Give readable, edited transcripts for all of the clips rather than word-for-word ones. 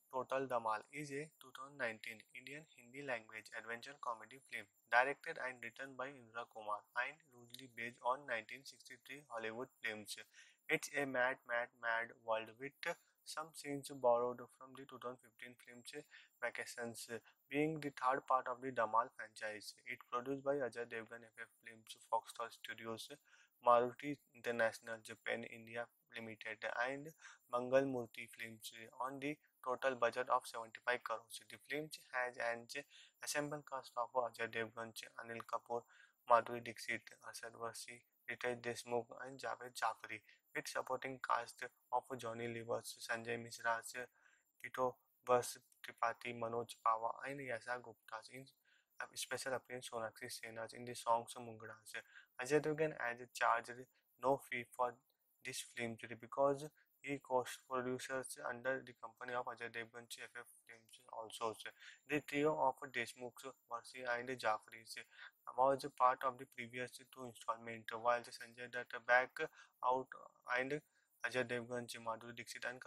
Total Dhamal is a 2019 Indian Hindi language adventure comedy film directed and written by Indra Kumar and loosely based on 1963 Hollywood films. It's a mad world with some scenes borrowed from the 2015 films Vacations, being the third part of the Dhamal franchise. It's produced by Ajay Devgan FF Films, Foxstar Studios, Maruti International Japan India Limited, and Mangal Murthy Films on the total budget of 75 crores. The film has an assembled cast of Ajay Devgan, Anil Kapoor, Madhuri Dixit, Asad Varsi, Ritesh Deshmukh, and Javed Jafri, with supporting cast of Johnny Levers, Sanjay Mishra, Tito Bas Tripathi, Manoj Pawa, and Yasa Gupta in a special appearance Sonakshi Sinha in the songs Mungadas. Ajay Devgan has charged no fee for this film because he co-producers under the company of Ajay Devgan FF Films also. The trio of Deshmukhs, Mercy and Jafris was part of the previous two installment, while Sanjay Dutt back out and Ajay Devgan, Madhuri Dixit and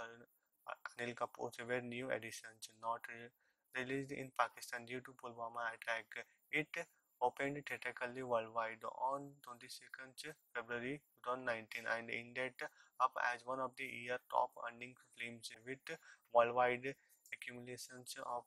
Anil Kapoor were new additions, not released in Pakistan due to Pulwama attack. It opened theatrically worldwide on 22nd February 2019 and ended up as one of the year top earning films with worldwide accumulations of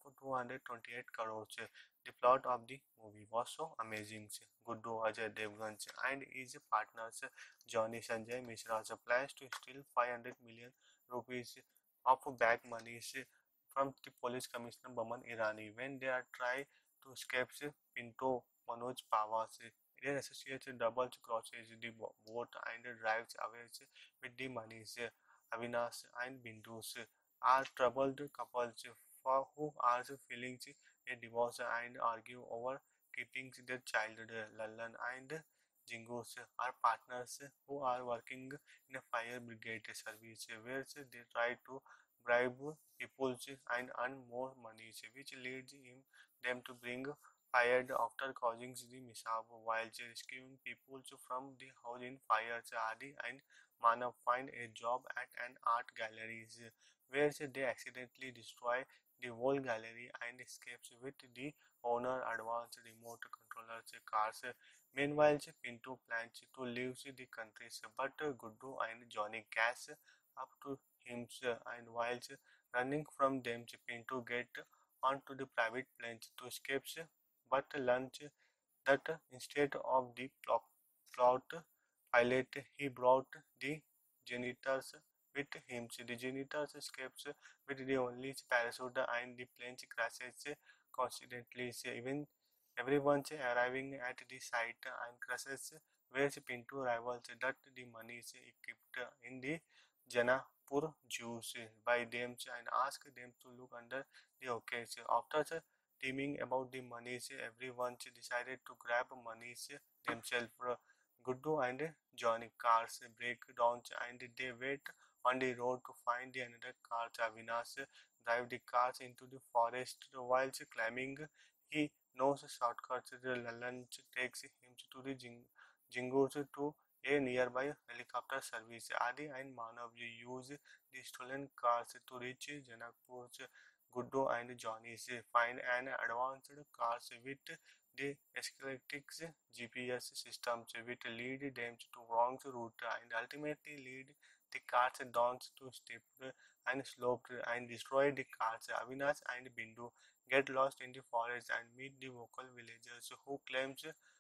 228 crores. The plot of the movie was so amazing. Guddu Ajay Devgan and his partners Johnny Sanjay Mishra plans to steal 500 million rupees of back monies from the police commissioner Baman Irani when they are try to escape Pinto Manoj Pawar. Their associates double crosses the boat and drives away with the monies. Avinash and Bindus are troubled couples for who are feeling a divorce and argue over keeping their child. Lallan and Jingus are partners who are working in a fire brigade service where they try to bribe people and earn more money, which leads them to bring fired after causing the mishap while rescuing people from the house in fire. Adi and Manav find a job at an art gallery where they accidentally destroy the whole gallery and escapes with the owner advanced remote controllers cars. Meanwhile, Pinto plans to leave the country, but Guddu and Johnny catch up to him and whilst running from them, Pinto get onto the private planes to escape, but learns that instead of the plot pilot, he brought the janitors with him. The janitors escapes with the only parachute and the plane crashes constantly. Even everyone arriving at the site and crashes where Pinto rivals that the money is equipped in the Janapur Jews by them and ask them to look under the occasion. After teaming about the monies, everyone decided to grab monies themselves. Guddu and Johnny cars break down and they wait on the road to find the another car. Avinash drive the cars into the forest whilst climbing. He knows shortcuts. The lunch takes him to the Jingus to a nearby helicopter service. Adi and Manav use the stolen cars to reach Janakpur. Guddu and Johnny's find an advanced cars with the Escalatics GPS systems which lead them to wrong route and ultimately lead the cars down to steep and sloped and destroy the cars. Avinash and Bindu get lost in the forest and meet the local villagers who claims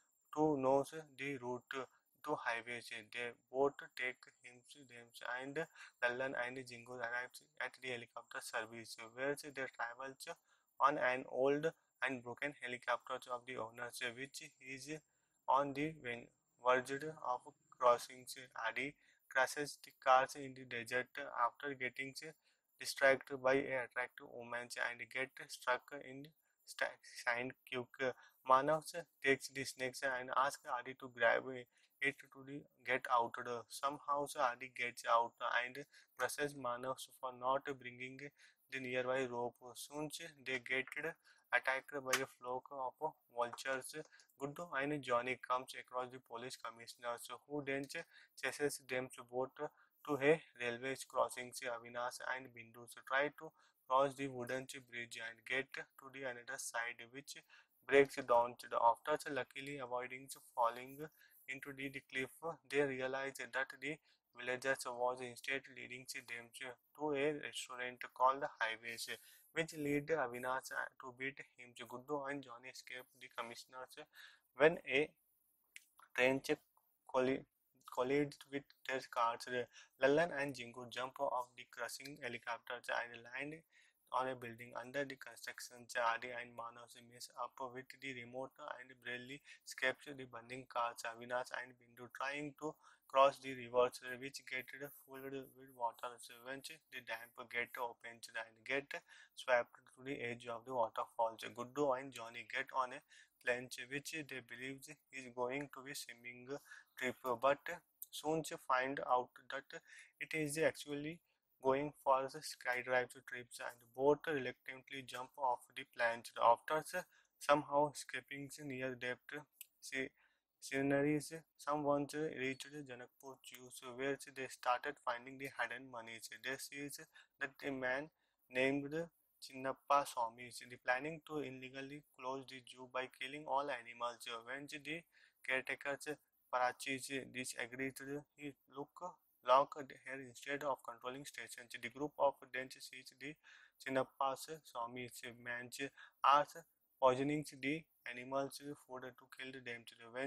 to know the route to highways. They both take him them and Lallan and Jingo arrives at the helicopter service where they travel on an old and broken helicopter of the owners which is on the verge of crossing. Adi crashes the cars in the desert after getting distracted by an attractive woman and get stuck in sand cube. Manav takes the snakes and asks Adi to grab it to get out. Somehow Adi gets out and presses Manav for not bringing the nearby rope. Soon they get attacked by a flock of vultures. Guddu and Johnny comes across the police commissioners who then chases them both to a railway crossing. Avinash and Bindu try to cross the wooden bridge and get to the another side, which breaks down after luckily avoiding falling into the cliff. They realize that the villagers was instead leading them to a restaurant called the Highways, which lead Avinash to beat him. Guddu and Johnny escape the commissioners when a train colli- collided with their cars. Lallan and Jingu jump off the crushing helicopters and land on a building under the construction. Adi and Manas mess up with the remote and barely escapes the burning cars. Avinash and Bindu trying to cross the rivers which get full with water. When the dam get open and get swept to the edge of the waterfalls. Guddu and Johnny get on a planche which they believe is going to be swimming trip, but soon find out that it is actually going for the skydive trips and both reluctantly jump off the planche after somehow escaping near depth. See, sceneries, someone reached Janakpur Jews where they started finding the hidden monies. They see that a man named Chinnappa Swami is planning to illegally close the zoo by killing all animals. When the caretakers Parachis disagreed, he locked here instead of controlling stations. The group of dents sees the Chinnappa's Swami's man's are poisoning the animals' food to kill them. When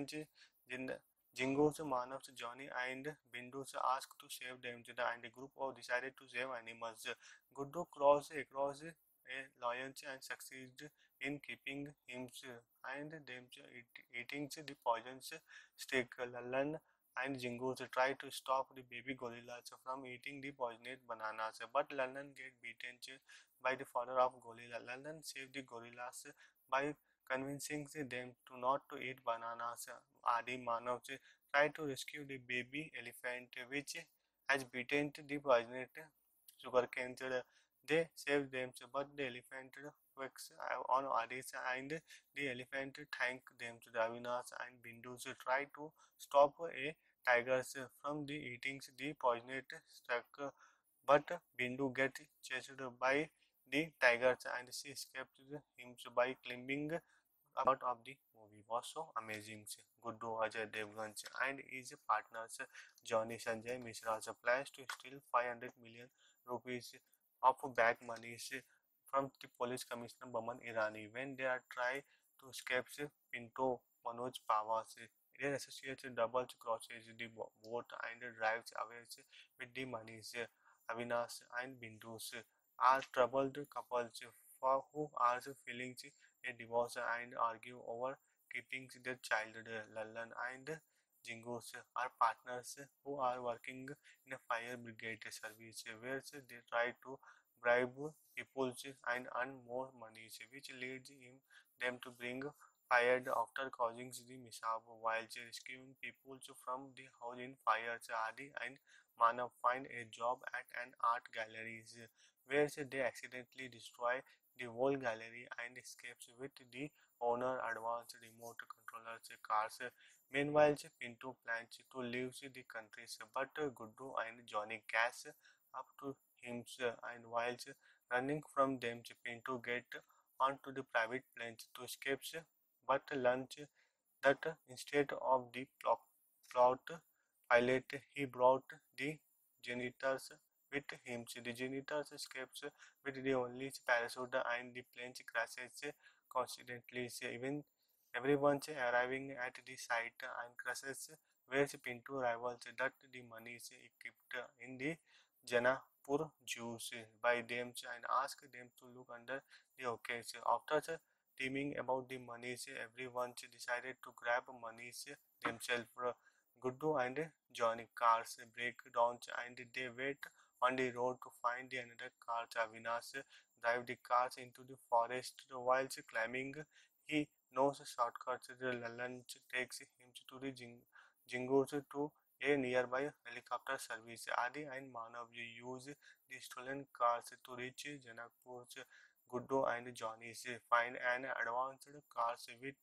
Jingo's Manav's Johnny and Bindu's asked to save them, and the group of decided to save animals. Guddu crossed across a lion and succeeded in keeping him and them eating the poisonous stick. Lallan and Jingo's try to stop the baby gorillas from eating the poisonous bananas, but Lallan get beaten by the father of gorilla. Lallan saved the gorillas by convincing them to not to eat bananas. Adi Manav try to rescue the baby elephant which has beaten the poisonous sugarcane. They save them, but the elephant works on Adi's and the elephant thank them. Avinash and Bindu try to stop a tigers from the eating the poisoned stuck, but Bindu gets chased by the tigers and she escapes him by climbing about of the movie was so amazing. Guddu Ajay Devgan and his partners Johnny Sanjay Mishra plans to steal 500 million rupees of bag money from the police commissioner Baman Irani. When they are trying to escape, Pinto Manoj Pawar, their associates double crosses the boat and drives away with the money. Avinash and Bindus are troubled couples for who are feeling a divorce and argue over keeping their child. Lallan and Jingus are partners who are working in a fire brigade service where they try to bribe people and earn more money, which leads them to bring fire after causing the mishap while rescuing people from the house in fire. Adi and Manav find a job at an art gallery where they accidentally destroy the whole gallery and escapes with the owner advanced remote controllers cars. Meanwhile, Pinto plans to leave the country, but Guddu and Johnny catch up to him and while running from them, Pinto get onto the private planes to escape, but learns that instead of the plot pilot, he brought the janitors with him. The janitors escapes with the only parachute and the plane crashes constantly. Even everyone arriving at the site and crashes where Pinto rivals that the money is equipped in the Janapur Jews by them and ask them to look under the occasion. After teaming about the monies, everyone decided to grab monies themselves. Guddu and Johnny cars break down and they wait on the road to find the another car. Avinash drive the cars into the forest while climbing. He knows shortcuts. The Lallan takes him to the Jingos to a nearby helicopter service. Adi and Manav use the stolen cars to reach Janakpur. Guddu and Johnny find an advanced cars with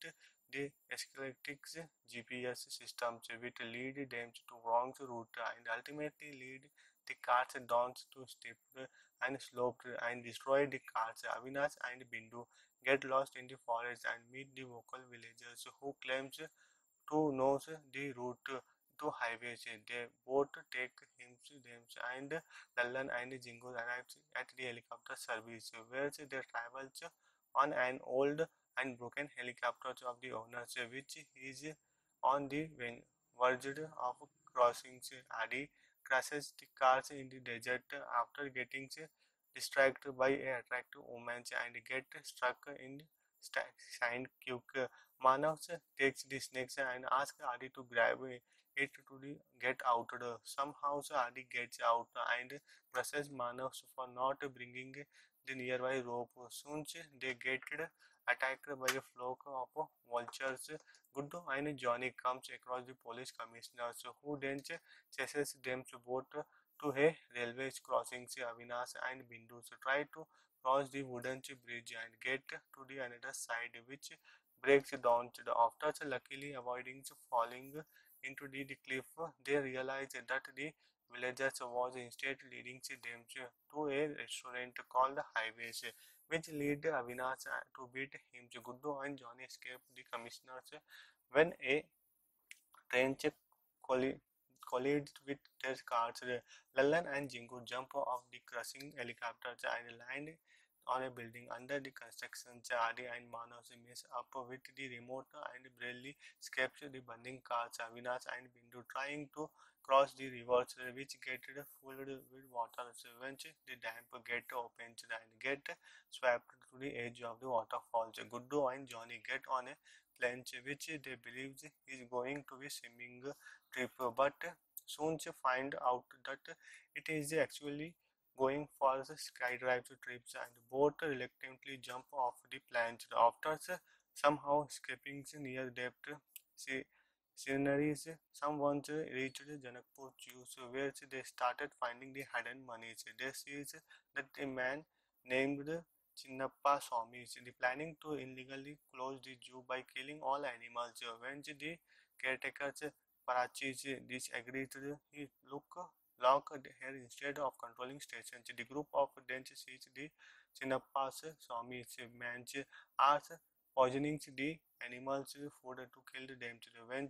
the escalating GPS systems which lead them to wrong route and ultimately lead the cars down to steep and sloped and destroy the cars. Avinash and Bindu get lost in the forest and meet the local villagers who claims to knows the route to highways. They both take him them and Lallan and Jingo arrive at the helicopter service where they travel on an old and broken helicopter of the owners which is on the verge of crossing. Adi crashes the cars in the desert after getting distracted by a attractive woman and get stuck in sand queue. Manav takes the snakes and asks Adi to grab it to get out. Somehow Adi gets out and crushes Manav for not bringing the nearby rope. Soon they get attacked by a flock of vultures. Guddu and Johnny comes across the police commissioners who then chases them both to a railway crossing. Avinash and Bindu try to cross the wooden bridge and get to the another side which breaks down after luckily avoiding falling into the cliff. They realize that the villagers was instead leading them to a restaurant called Highways, which lead Avinash to beat him. Guddu and Johnny escape the commissioners when a train collided with their cars. Lallan and Jingu jump off the crushing helicopters and land on a building under the construction. Adi and Manas mess up with the remote and barely escapes the burning cars. Avinash and Bindu trying to cross the rivers which get full with water. So eventually the dam get opened and get swept to the edge of the waterfalls. Guddu and Johnny get on a planche which they believe is going to be swimming trip, but soon she find out that it is actually going for the skydive trips and both reluctantly jump off the planche after somehow escaping near depth. She sceneries someone reached Janakpur Jews where they started finding the hidden monies. They see that a man named Chinnappa Swami is planning to illegally close the zoo by killing all animals. When the caretakers Parachis disagreed, he locked here instead of controlling stations. The group of then sees the Chinnappa's Swami's man are poisoning the animals food to kill them. When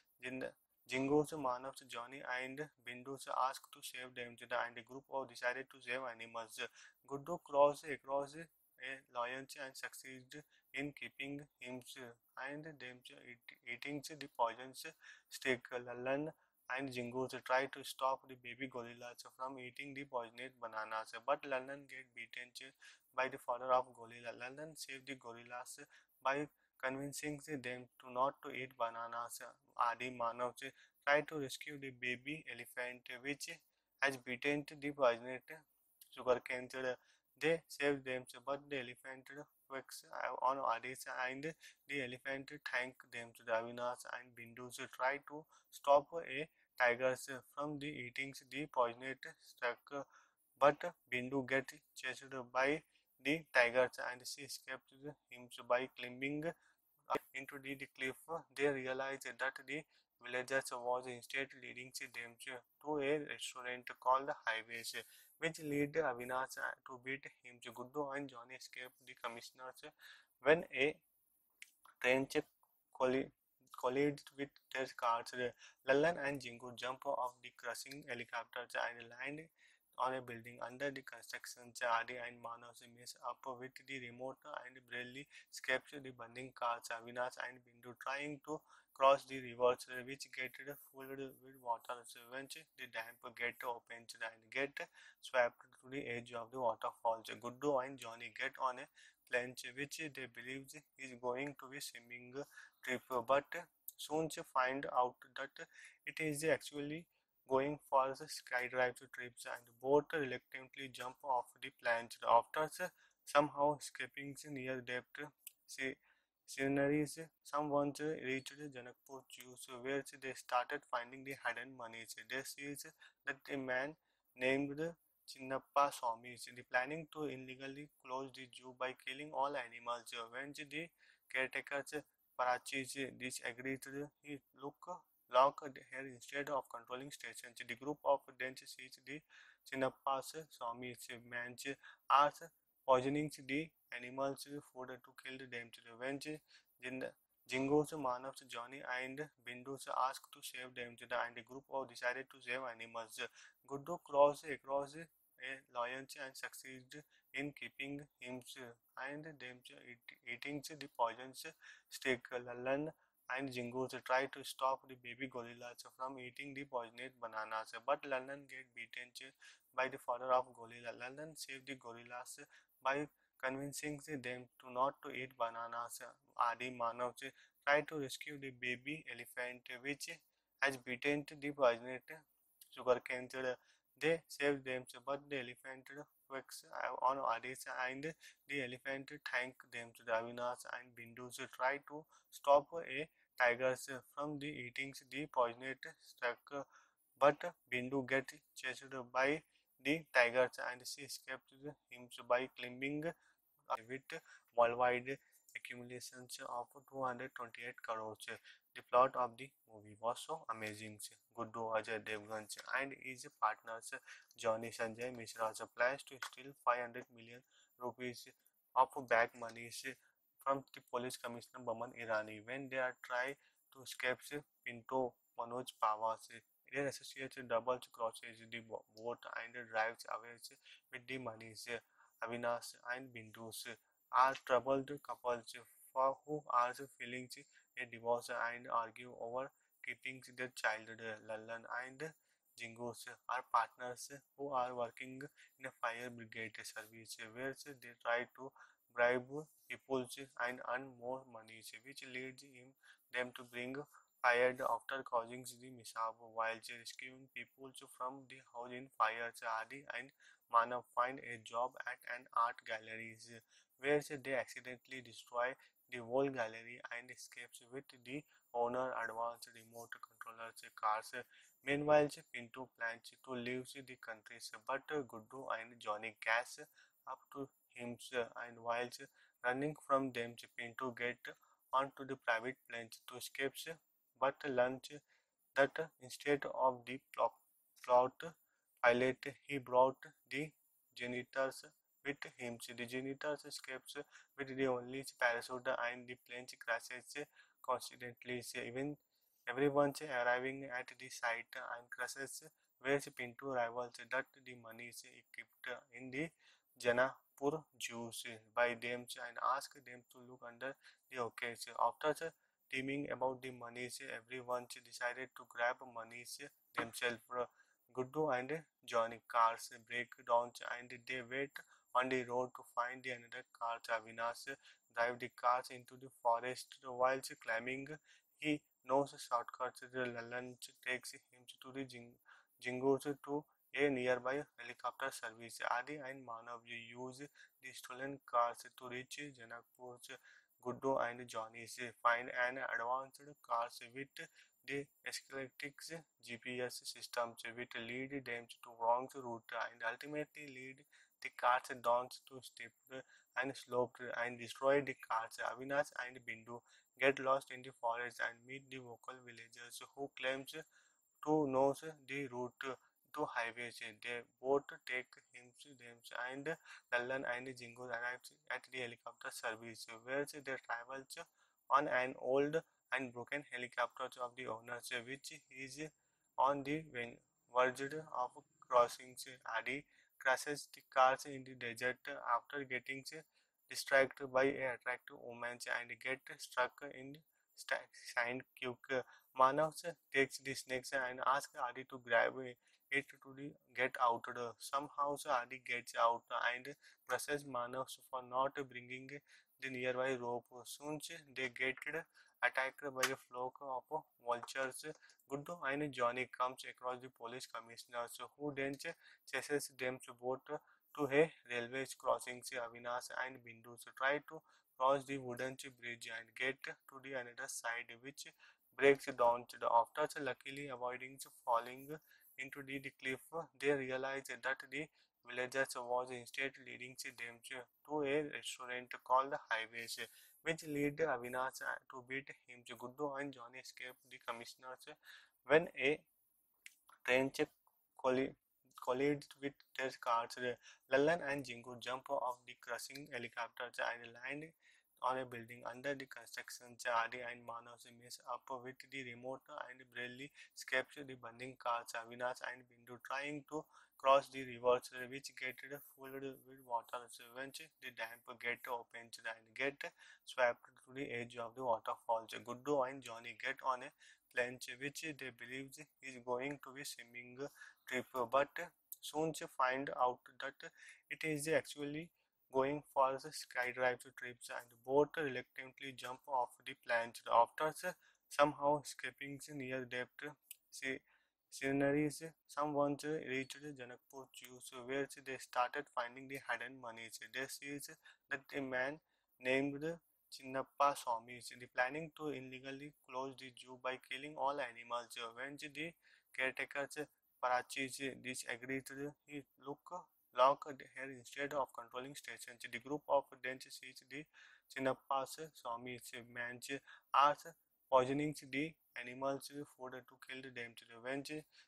Jingo's Manav's Johnny and Bindu's ask to save them and the group of decided to save animals. Guddu cross across a lion and succeed in keeping him and them eating the poisonous stick. Lallan and Jingo's try to stop the baby gorillas from eating the poisonous bananas, but Lallan get beaten by the father of gorilla. Lallan saved the gorillas by convincing them to not to eat bananas. Adi Manav try to rescue the baby elephant which has beaten the poisonous sugarcane. They save them, but the elephant works on Adi's and the elephant thank them to the Avinash and Bindu try to stop a tigers from the eating the poisoned stuck, but Bindu get chased by the tigers and she escaped him by climbing into the cliff. They realized that the villagers was instead leading them to a restaurant called Highways, which lead Avinash to beat him. Guddu and Johnny escape the commissioners when a train collided with their cars. Lallan and Jingu jump off the crushing helicopters and land on a building under the construction. Adi and Manas mess up with the remote and barely escapes the burning cars. Avinash and Bindu trying to cross the rivers which get full with water. So eventually the dam get opened and get swept to the edge of the waterfalls. Guddu and Johnny get on a planche which they believe is going to be swimming trip, but soon she find out that it is actually going for the skydive trips and both reluctantly jump off the planche after somehow escaping near depth. She sceneries someone reached Janakpur Jews where they started finding the hidden monies. They see that a man named Chinnappa Swami is planning to illegally close the zoo by killing all animals. When the caretakers Parachi disagreed. He locked here instead of controlling stations. The group of then sees the Chinnappa's Swami's man's are poisoning the animals' food to kill them. When Jingo's Manav's Johnny and Bindu's asked to save them, and the group of decided to save animals. Guddu crossed across a lion and succeeded in keeping him and them eating the poisonous stick. Lalan and Jingo's try to stop the baby gorillas from eating the poisonous bananas, but Lalan get beaten by the father of gorilla. Lalan saved the gorillas by convincing them to not to eat bananas. Adi Manav tried to rescue the baby elephant which has beaten the poisonous sugarcane. They saved them, but the elephant works on Adi's and the elephant thanked them. The Avinash and Bindu try to stop a tigers from the eating the poisonous struck, but Bindu get chased by the tigers and she escaped him by climbing with worldwide accumulations of 228 crores. The plot of the movie was so amazing. Guddu Ajay Devgan and his partners Johnny Sanjay Mishra plans to steal 500 million rupees of bag money from the police commissioner Baman Irani when they are trying to escape Pinto Manoj Pawar. Their associate double crosses the boat and drives away with the money. Avinash and Bindus are troubled couples for who are feeling a divorce and argue over keeping their child. Lallan and Jingos are partners who are working in a fire brigade service where they try to bribe people and earn more money, which leads them to bring fired after causing the mishap while rescuing people from the house in fire. Adi and Manav find a job at an art gallery where they accidentally destroy the whole gallery and escapes with the owner advanced remote controllers cars. Meanwhile, Pinto plans to leave the country, but Guddu and Johnny catch up to him and while running from them, Pinto get onto the private planes to escape, but learns that instead of the plot pilot, he brought the janitors with him. So the janitors escapes with the only parachute and the plane crashes constantly. So even everyone arriving at the site and crashes where Pinto rivals that the money is equipped in the Janapur Jews by them and ask them to look under the occasion. After teaming about the monies, everyone decided to grab monies themselves. Guddu and Johnny cars break down and they wait on the road to find the another car. Avinash drive the cars into the forest while climbing. He knows shortcuts. The lunch takes him to the Jingos to a nearby helicopter service. Adi and Manav use the stolen cars to reach Janakpur. Guddu and Johnny find an advanced cars with the Escalatics GPS systems which lead them to wrong route and ultimately lead the cars down to steep and sloped and destroy the cars. Avinash and Bindu get lost in the forest and meet the local villagers who claims to know the route to highways. They both take him them and Lallan and Jingo arrives at the helicopter service where they travel on an old and broken helicopter of the owners which is on the verge of crossing. Adi crashes the cars in the desert after getting distracted by a attractive woman and get stuck in sand cube. Manav takes the snakes and asks Adi to grab it to get out. Somehow Adi gets out and crushes Manav for not bringing the nearby rope. Soon they get attacked by a flock of vultures. Guddu and Johnny comes across the police commissioners who then chases them both to a railway crossing. Avinash and Bindu try to cross the wooden bridge and get to the another side which breaks down to the after luckily avoiding falling into the cliff. They realize that the villagers was instead leading them to a restaurant called the Highways, which led Avinash to beat him. Guddu and Johnny escaped the commissioners when a train colli- collided with their cars. Lallan and Jingu jump off the crushing helicopters and land on a building under the construction. Adi and Manas mess up with the remote and barely escapes the burning cars. Avinash and Bindu trying to cross the rivers which get full with water. When the dam get opened and get swept to the edge of the waterfalls. Guddu and Johnny get on a planche which they believe is going to be swimming trip, but soon they find out that it is actually going for the skydive trips and both reluctantly jump off the planche after somehow escaping near depth sceneries. Someone reached Janakpur Jews where they started finding the hidden monies. They see that a man named Chinnappa Swami is planning to illegally close the zoo by killing all animals. When the caretakers Parachis disagreed, he locked here instead of controlling stations. The group of dense sees the Chinnappa's Swami's man's are poisoning the animals' food to kill them. When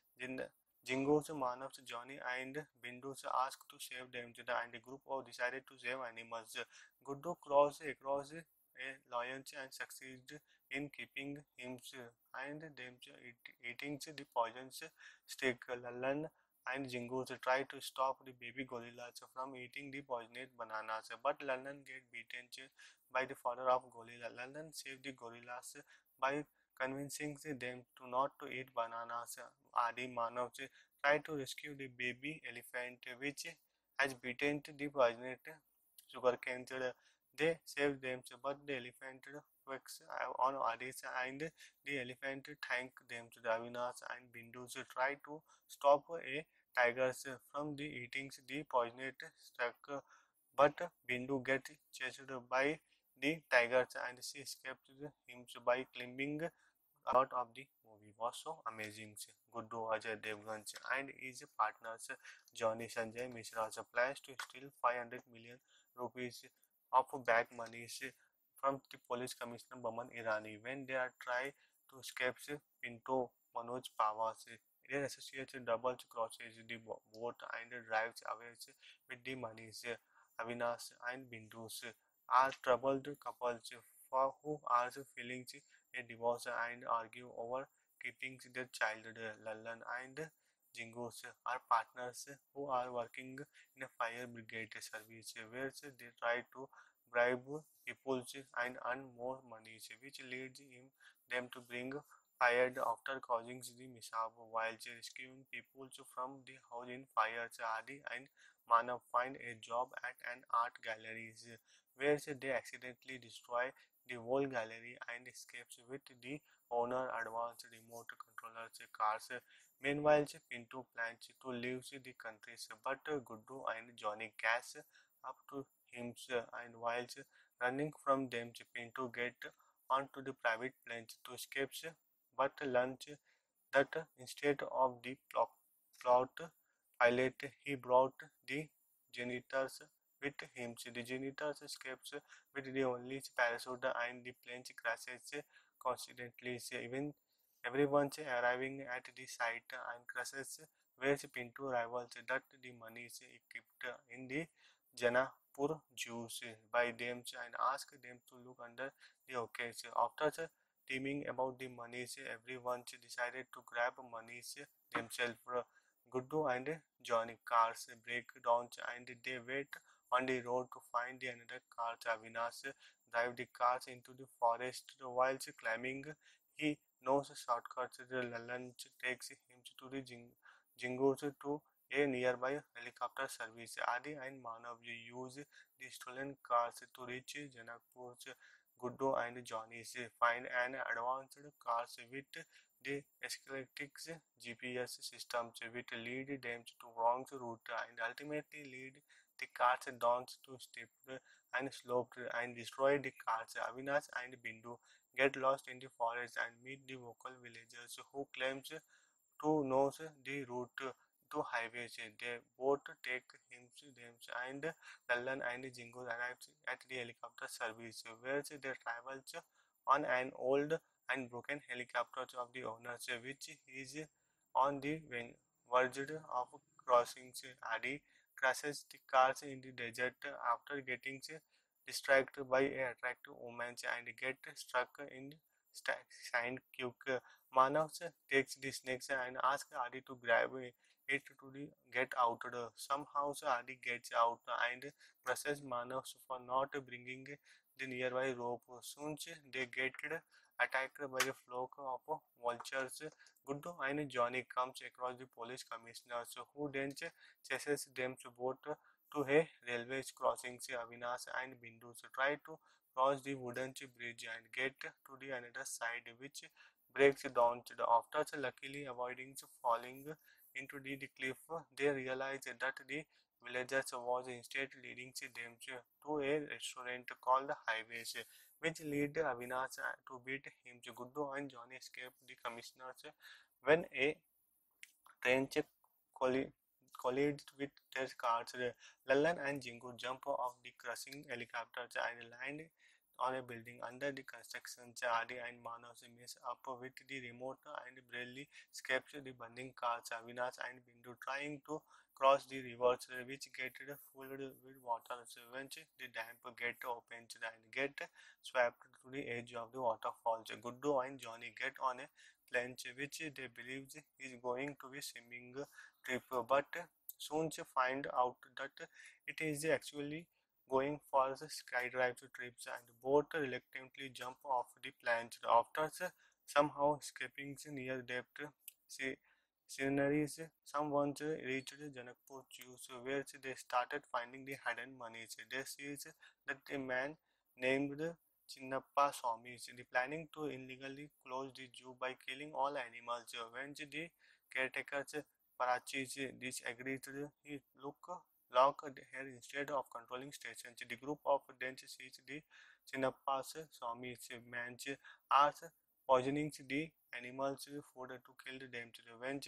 Jingo's Manav's Johnny and Bindu's asked to save them, and the group of decided to save animals. Guddu crossed across a lion and succeeded in keeping him and them eating the poisonous stick. Lallan and Jingo's try to stop the baby gorillas from eating the poisonous bananas, but Lallan get beaten by the father of gorilla. Lallan saved the gorillas by convincing them to not to eat bananas. Adi Manav try to rescue the baby elephant which has beaten the poisonous sugarcane. They save them, but the elephant works on Adi's and the elephant thank them. Avinash and Bindu try to stop a tigers from the eating the poisoned stuck, but Bindu gets chased by the tigers and she escapes him by climbing out of the movie was so amazing. Guddu Ajay Devgan and his partners Johnny Sanjay Mishra plans to steal 500 million rupees of back money from the police commissioner Baman Irani. When they are try to escape Pinto Manoj Pawar, their associate double crosses the boat and drives away with the money. Avinash and Bindus are troubled couples for who are feeling a divorce and argue over keeping their child. Lallan and Jingos are partners who are working in a fire brigade service where they try to bribe people and earn more money, which leads them to bring fire after causing the mishap while rescuing people from the house in fire. Adi and Manav find a job at an art gallery where they accidentally destroy the whole gallery and escapes with the owner advanced remote controllers cars. Meanwhile, Pinto plans to leave the country, but Guddu and Johnny catch up to him and whilst running from them, Pinto get onto the private planes to escape, but learns that instead of the plot pilot, he brought the janitors with him. The janitors escapes with the only parachute and the plane crashes constantly. Even everyone arriving at the site and crashes where Pinto rivals that the money is equipped in the Janapur Jews by them and ask them to look under the occasion. After teaming about the monies, everyone decided to grab monies themselves. Guddu and Johnny cars break down and they wait on the road to find the another car. Avinash drive the cars into the forest while climbing. He knows shortcuts. The lunch takes him to the Jingos to a nearby helicopter service. Adi and Manav use the stolen cars to reach Janakpur. Guddu and Johnny find an advanced cars with the Escalatics GPS systems which lead them to wrong route and ultimately lead the cars down to steep and sloped and destroy the cars. Avinash and Bindu get lost in the forest and meet the local villagers who claims to know the route. to highways. They both take him them and Lallan and Jingo arrive at the helicopter service where they travel on an old and broken helicopter of the owners which is on the verge of crossing. Adi crashes the cars in the desert after getting distracted by a attractive woman and get stuck in sand cube. Manav takes the snakes and asks Adi to grab it to get out. Somehow Adi gets out and presses Manav for not bringing the nearby rope. Soon they get attacked by a flock of vultures. Guddu and Johnny comes across the police commissioners who then chases them both to a railway crossing. Avinash and Bindu try to cross the wooden bridge and get to the another side which breaks down. After luckily avoiding falling into the cliff, they realize that the villagers was instead leading them to a restaurant called Highways, which lead Avinash to beat him. Guddu and Johnny escape the commissioners when a train colli- collided with their cars. Lallan and Jingu jump off the crushing helicopters and land on a building under the construction. Adi and Manas mess up with the remote and barely escapes the burning cars. Avinash and Bindu trying to cross the rivers which get filled with water. So eventually the dam get opened and get swept to the edge of the waterfalls. Guddu and Johnny get on a planche which they believe is going to be swimming trip, but soon they find out that it is actually going for the skydive trips and both reluctantly jump off the planche after somehow escaping near depth. See, sceneries, someone reached Janakpur Jews where they started finding the hidden monies. They see that a man named Chinnappa Swami is planning to illegally close the zoo by killing all animals. When the caretakers Parachis disagreed, he locked here instead of controlling stations. The group of then sees the Chinnappa's Swami's men are poisoning the animals food to kill them. When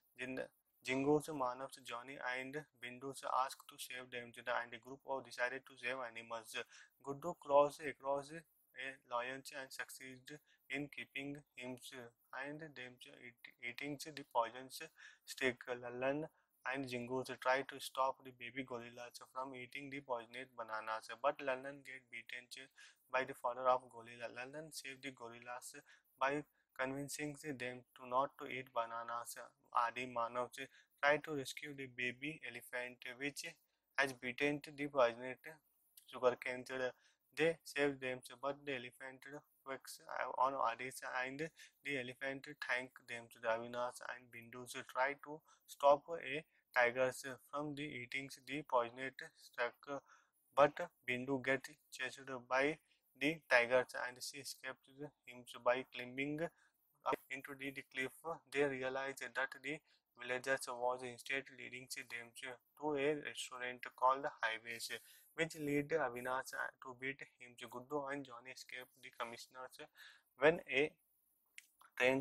Jingo's Manav's Johnny and Bindu's asked to save them, and the group of decided to save animals. Guddu crossed across a lion and succeeded in keeping him and them eating the poisonous stick. Lallan and Jingoos try to stop the baby gorillas from eating the poisonous bananas, but Lallan get beaten by the father of gorilla. Lallan saved the gorillas by convincing them to not to eat bananas. Adi Manav try to rescue the baby elephant which has beaten the poisonous sugarcane. They save them, but the elephant works on Adis and the elephant thank them. The Avinash and Bindu try to stop a tigers from the eating the poisoned stuck, but Bindu gets chased by the tigers and she escapes him by climbing up into the cliff. They realize that the villagers was instead leading them to a restaurant called Highways, which lead Avinash to beat him. Guddu and Johnny escape the commissioners when a train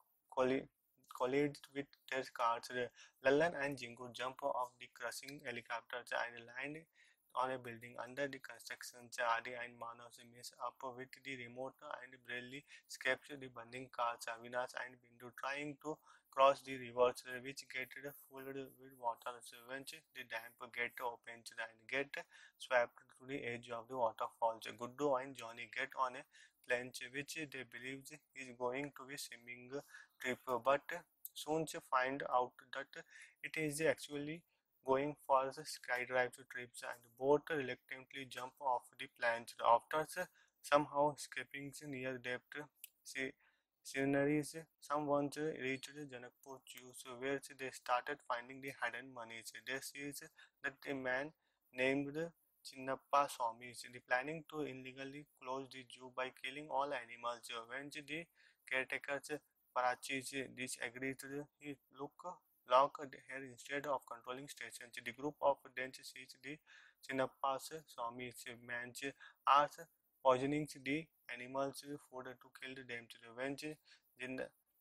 collided with their cars. Lallan and Jingu jump off the crushing helicopters and land on a building under the construction. Adi and Manas mess up with the remote and barely escapes the burning cars. Avinash and Bindu trying to cross the rivers which get filled with water. So eventually the dam get opened and get swept to the edge of the waterfalls. Guddu and Johnny get on a planche which they believe is going to be swimming trip, but soon they find out that it is actually going for the skydive trips and both reluctantly jump off the planche after somehow escaping near depth. See, sceneries, someone reached Janakpur Jews where they started finding the hidden monies. They see that a man named Chinnappa Swami is planning to illegally close the zoo by killing all animals. When the caretakers Parachis disagreed, he locked here instead of controlling stations. The group of then sees the Chinnappa's Swami's men are poisoning the animals food to kill them. When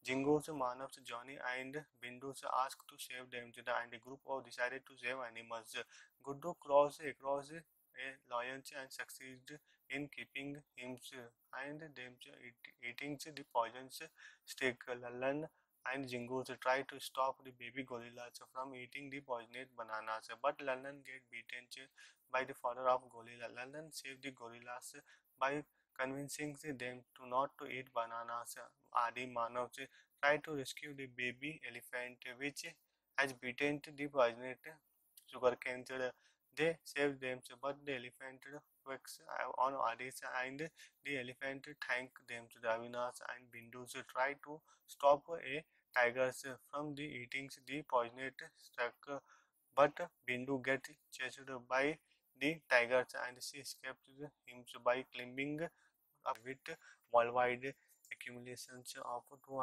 Jingo's, Manav's, Johnny and Bindu's asked to save them, and a group of decided to save animals. Guddu crossed across a lion and succeeded in keeping him and them eating the poisonous stick. Lalan and Jingo's try to stop the baby gorillas from eating the poisonous bananas, but Lalan get beaten by the father of gorilla. Lalan saved the gorillas by convincing them to not to eat bananas. Adi Manav try to rescue the baby elephant which has beaten the poisoned sugarcane. They save them, but the elephant works on Adis and the elephant thank them to the Avinas and Bindus try to stop a tigers from the eating the poisoned stuck, but Bindu gets chased by the tigers and she escapes him by climbing with worldwide accumulations of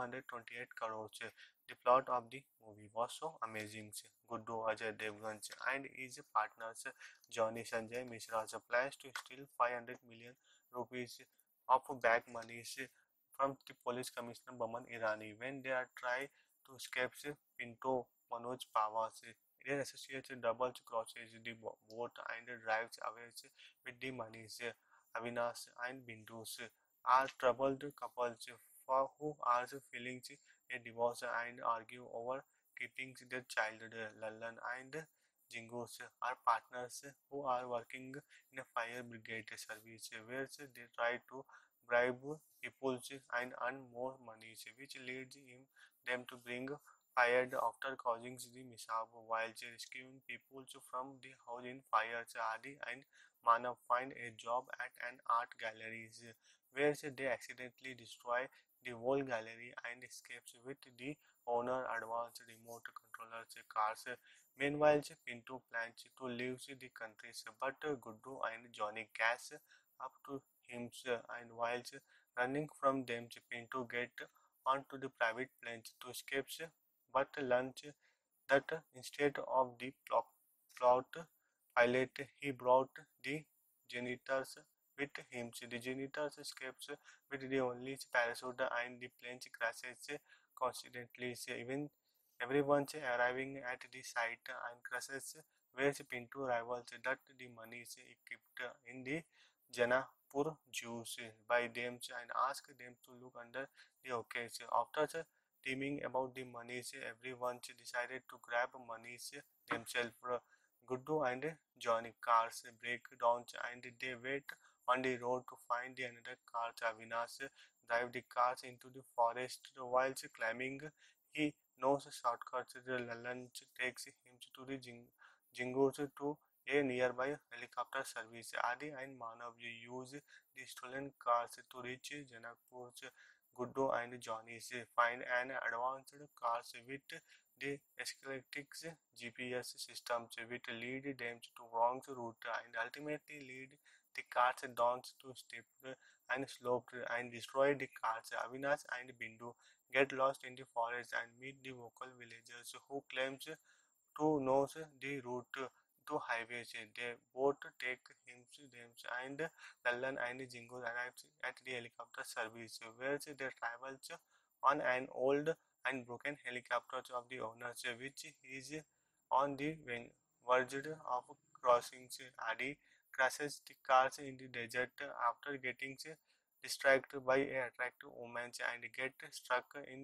228 crores. The plot of the movie was so amazing. Guddu Ajay Devgan and his partners Johnny Sanjay Mishra plans to steal 500 million rupees of bag monies from the police commissioner Baman Irani when they are trying to escape Pinto Manoj Pawaz. Their associates double crosses the boat and drives away with the monies. Avinash and Bindus are troubled couples for who are feeling a divorce and argue over keeping their child. Lallan and Jingos are partners who are working in a fire brigade service where they try to bribe people and earn more money, which leads them to bring fire after causing the mishap while rescuing people from the house in fire. Adi and Manav find a job at an art gallery where they accidentally destroy the whole gallery and escapes with the owner advanced remote controllers cars. Meanwhile, Pinto plans to leave the country, but Guddu and Johnny catch up to him and while running from them, Pinto get onto the private planes to escape, but learns that instead of the plot pilot, he brought the janitors with him. The janitors escapes with the only parachute and the plane crashes constantly. Even everyone arriving at the site and crashes where Pinto rivals that the money is equipped in the Janapur Jews by them and ask them to look under the occasion. After teaming about the monies, everyone decided to grab monies themselves. Guddu and Johnny cars break down and they wait on the road to find the another car. Avinash drive the cars into the forest while climbing. He knows shortcuts. The lunch takes him to the Jingos to a nearby helicopter service. Adi and Manav use the stolen cars to reach Janakpur. Guddu and Johnny find an advanced cars with the Escalatics GPS systems which lead them to wrong route and ultimately lead the cars down to steep and sloped and destroy the cars. Avinash and Bindu get lost in the forest and meet the local villagers who claims to know the route to highways. They both take him them and Lallan and Jingo arrive at the helicopter service where they travel on an old and broken helicopter of the owners which is on the verge of crossing. Adi crashes the cars in the desert after getting distracted by a attractive woman and get stuck in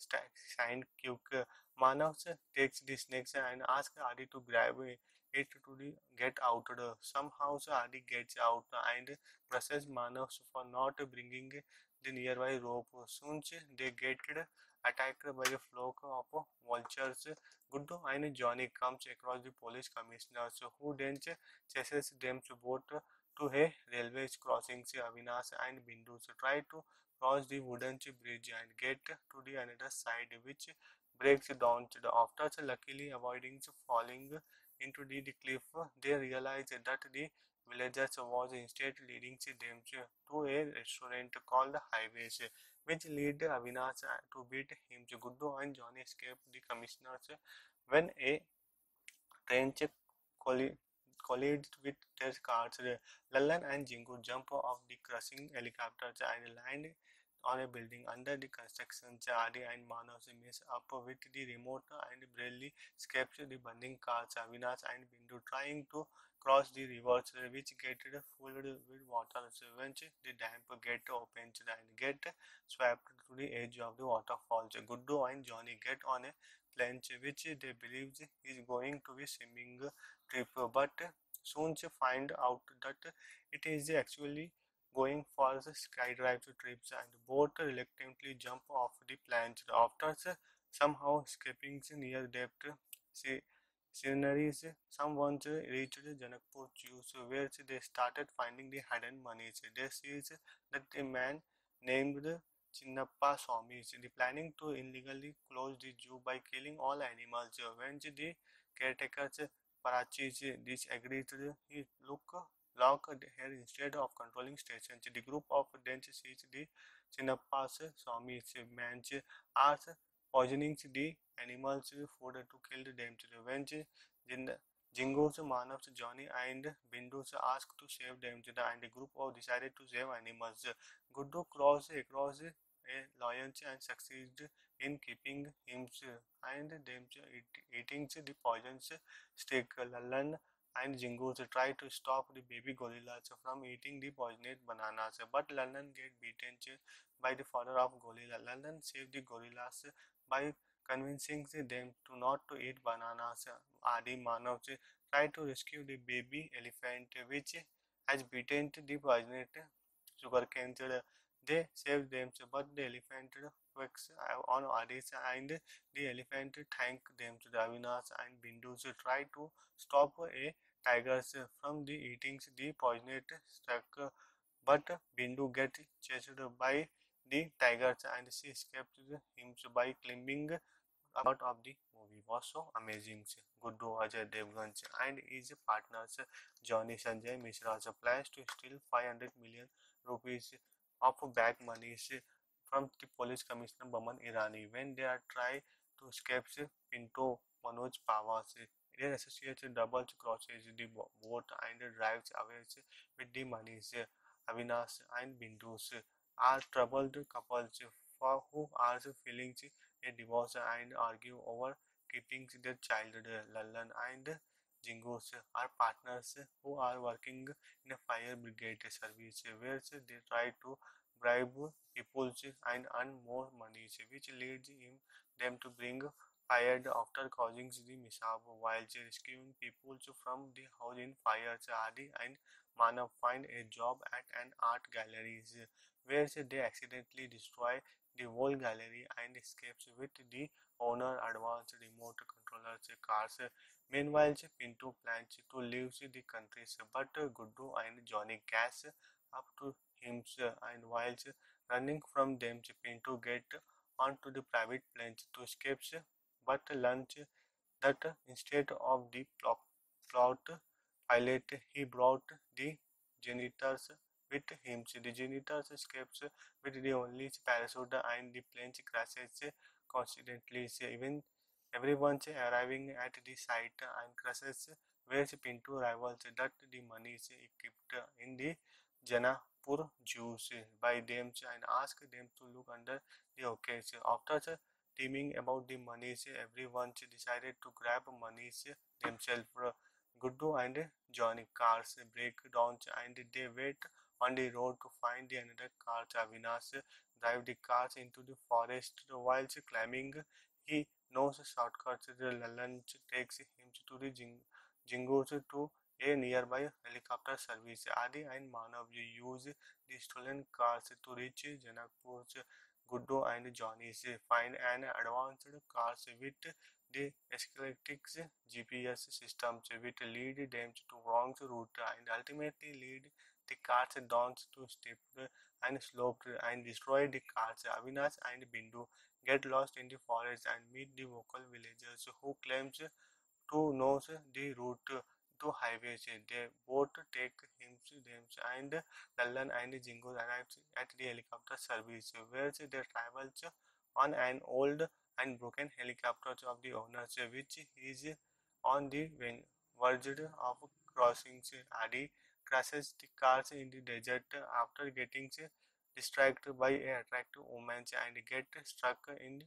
sand cube. Manav takes the snakes and asks Adi to grab it to get out. Somehow Adi gets out and presses Manav for not bringing the nearby rope. Soon they get attacked by a flock of vultures. Guddu and Johnny comes across the police commissioners who then chases them both to a railway crossing. Avinash and Bindu try to cross the wooden bridge and get to the another side which breaks down after luckily avoiding falling into the cliff. They realize that the villagers was instead leading them to a restaurant called Highways, which lead Avinash to beat him. Guddu and Johnny escape the commissioners when a train collided with their cars. Lallan and Jingu jump off the crushing helicopters and land on a building under the construction. Adi and Manav mess up with the remote and barely escapes the burning cars. Avinash and Bindu trying to cross the rivers which get full with water. So when the dam get opened and get swept to the edge of the waterfalls. Guddu and Johnny get on a planche which they believe is going to be swimming trip, but soon find out that it is actually going for the skydive trips and both reluctantly jump off the planche after somehow escaping near depth sceneries. Someone reached Janakpur Jews where they started finding the hidden monies. They sees that a man named Chinnappa Swami is planning to illegally close the zoo by killing all animals. When the caretakers Parachis disagreed, he locked here instead of controlling stations. The group of then sees the Chinnappa's Swami's men are poisoning the animals food to kill them. When Jingo's Manav's Johnny and Bindu's asked to save them, and the group of decided to save animals. Guddu crossed across a lion and succeeded in keeping him and them eating the poisonous stick. Lalan and Jingo's try to stop the baby gorillas from eating the poisonous bananas, but Lalan get beaten by the father of gorilla. Lalan saved the gorillas by convincing them to not to eat bananas. Adi Manav tried to rescue the baby elephant which has beaten the poisoned sugarcane. They saved them, but the elephant works on Adi's and the elephant thanked them. Avinash and Bindu try to stop a tigers from the eating the poisoned stuck, but Bindu gets chased by the tigers and she escaped him by climbing about of the movie was so amazing. Guddu Ajay Devgan and his partners Johnny Sanjay Mishra plans to steal 500 million rupees of bag money from the police commissioner Baman Irani. When they are try to escape Pinto Manoj Pawar, their associate double crosses the boat and drives away with the money. Avinash and Bindus are troubled couples for who are feeling a divorce and argue over keeping their child. Lallan and Jingos are partners who are working in a fire brigade service where they try to bribe people and earn more money, which leads them to bring fire after causing the mishap while rescuing people from the house in fire. Adi and Manav find a job at an art gallery where they accidentally destroy the whole gallery and escapes with the owner advanced remote controllers cars. Meanwhile, Pinto plans to leave the country, but Guddu and Johnny catch up to him and whilst running from them, Pinto get onto the private planes to escape, but learns that instead of the plot pilot, he brought the janitors with him. The janitors escapes with the only parachute and the plane crashes constantly. Even everyone arriving at the site and crashes where Pinto rivals that the money is equipped in the Janapur Jews by them and ask them to look under the occasion. After teaming about the monies, everyone decided to grab monies themselves. Guddu and Johnny cars break down and they wait on the road to find the another car. Avinash drive the cars into the forest while climbing. He knows shortcuts. The lunch takes him to the Jingos to a nearby helicopter service. Adi and Manav use the stolen cars to reach Janakpur. Guddu and Johnny find an advanced cars with the Escalatics GPS systems which lead them to wrong route and ultimately lead the cars down to steep and sloped and destroy the cars. Avinash and Bindu get lost in the forest and meet the local villagers who claims to know the route to highways. They both take him them and Lallan and Jingo arrive at the helicopter service where they travel on an old and broken helicopter of the owners which is on the verge of crossing. Adi crashes the cars in the desert after getting distracted by a attractive woman and get stuck in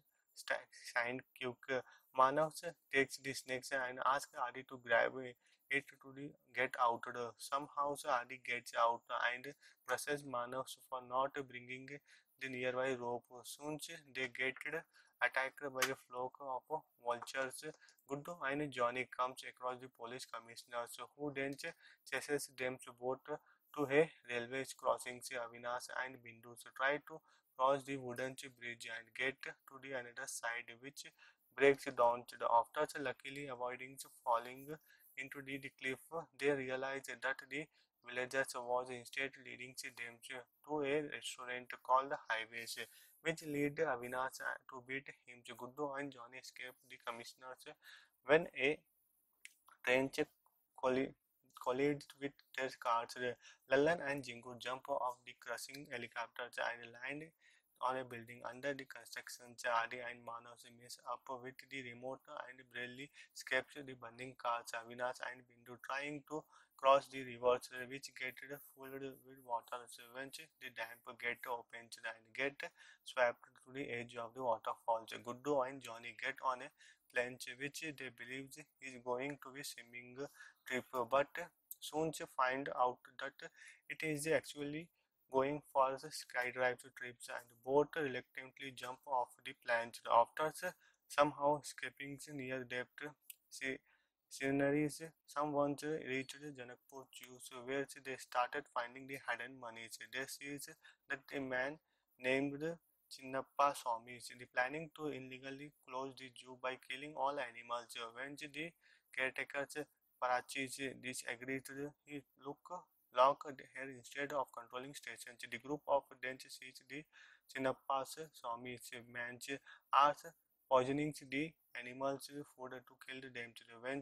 sand queue. Manav takes the snakes and asks Adi to grab it to get out. Somehow Adi gets out and presses Manav for not bringing the nearby rope. Soon they get attacked by a flock of vultures. Guddu and Johnny comes across the police commissioners who then chases them both to a railway crossing. Avinash and Bindu try to cross the wooden bridge and get to the another side, which breaks down after luckily avoiding falling into the cliff. They realize that the villagers was instead leading them to a restaurant called the Highways, which lead Avinash to beat him. Guddu and Johnny escape the commissioners when a train colli- collided with their cars. Lallan and Jingu jump off the crushing helicopters and land on a building under the construction. Adi and Manav mess up with the remote and barely escapes the burning cars. Avinash and Bindu trying to cross the rivers which get full with water. So eventually the dam get opens and get swept to the edge of the waterfalls. Guddu and Johnny get on a planche which they believe is going to be swimming trip, but soon find out that it is actually going for the skydive trips and both reluctantly jump off the planche after somehow escaping near depth. See, sceneries, someone reached Janakpur Jews where they started finding the hidden monies. They see that a man named Chinnappa Swami is planning to illegally close the zoo by killing all animals. When the caretakers Parachis disagreed, he locked here instead of controlling stations. The group of then sees the Chinnappa's Swami's man's are poisoning the animals' food to kill them. When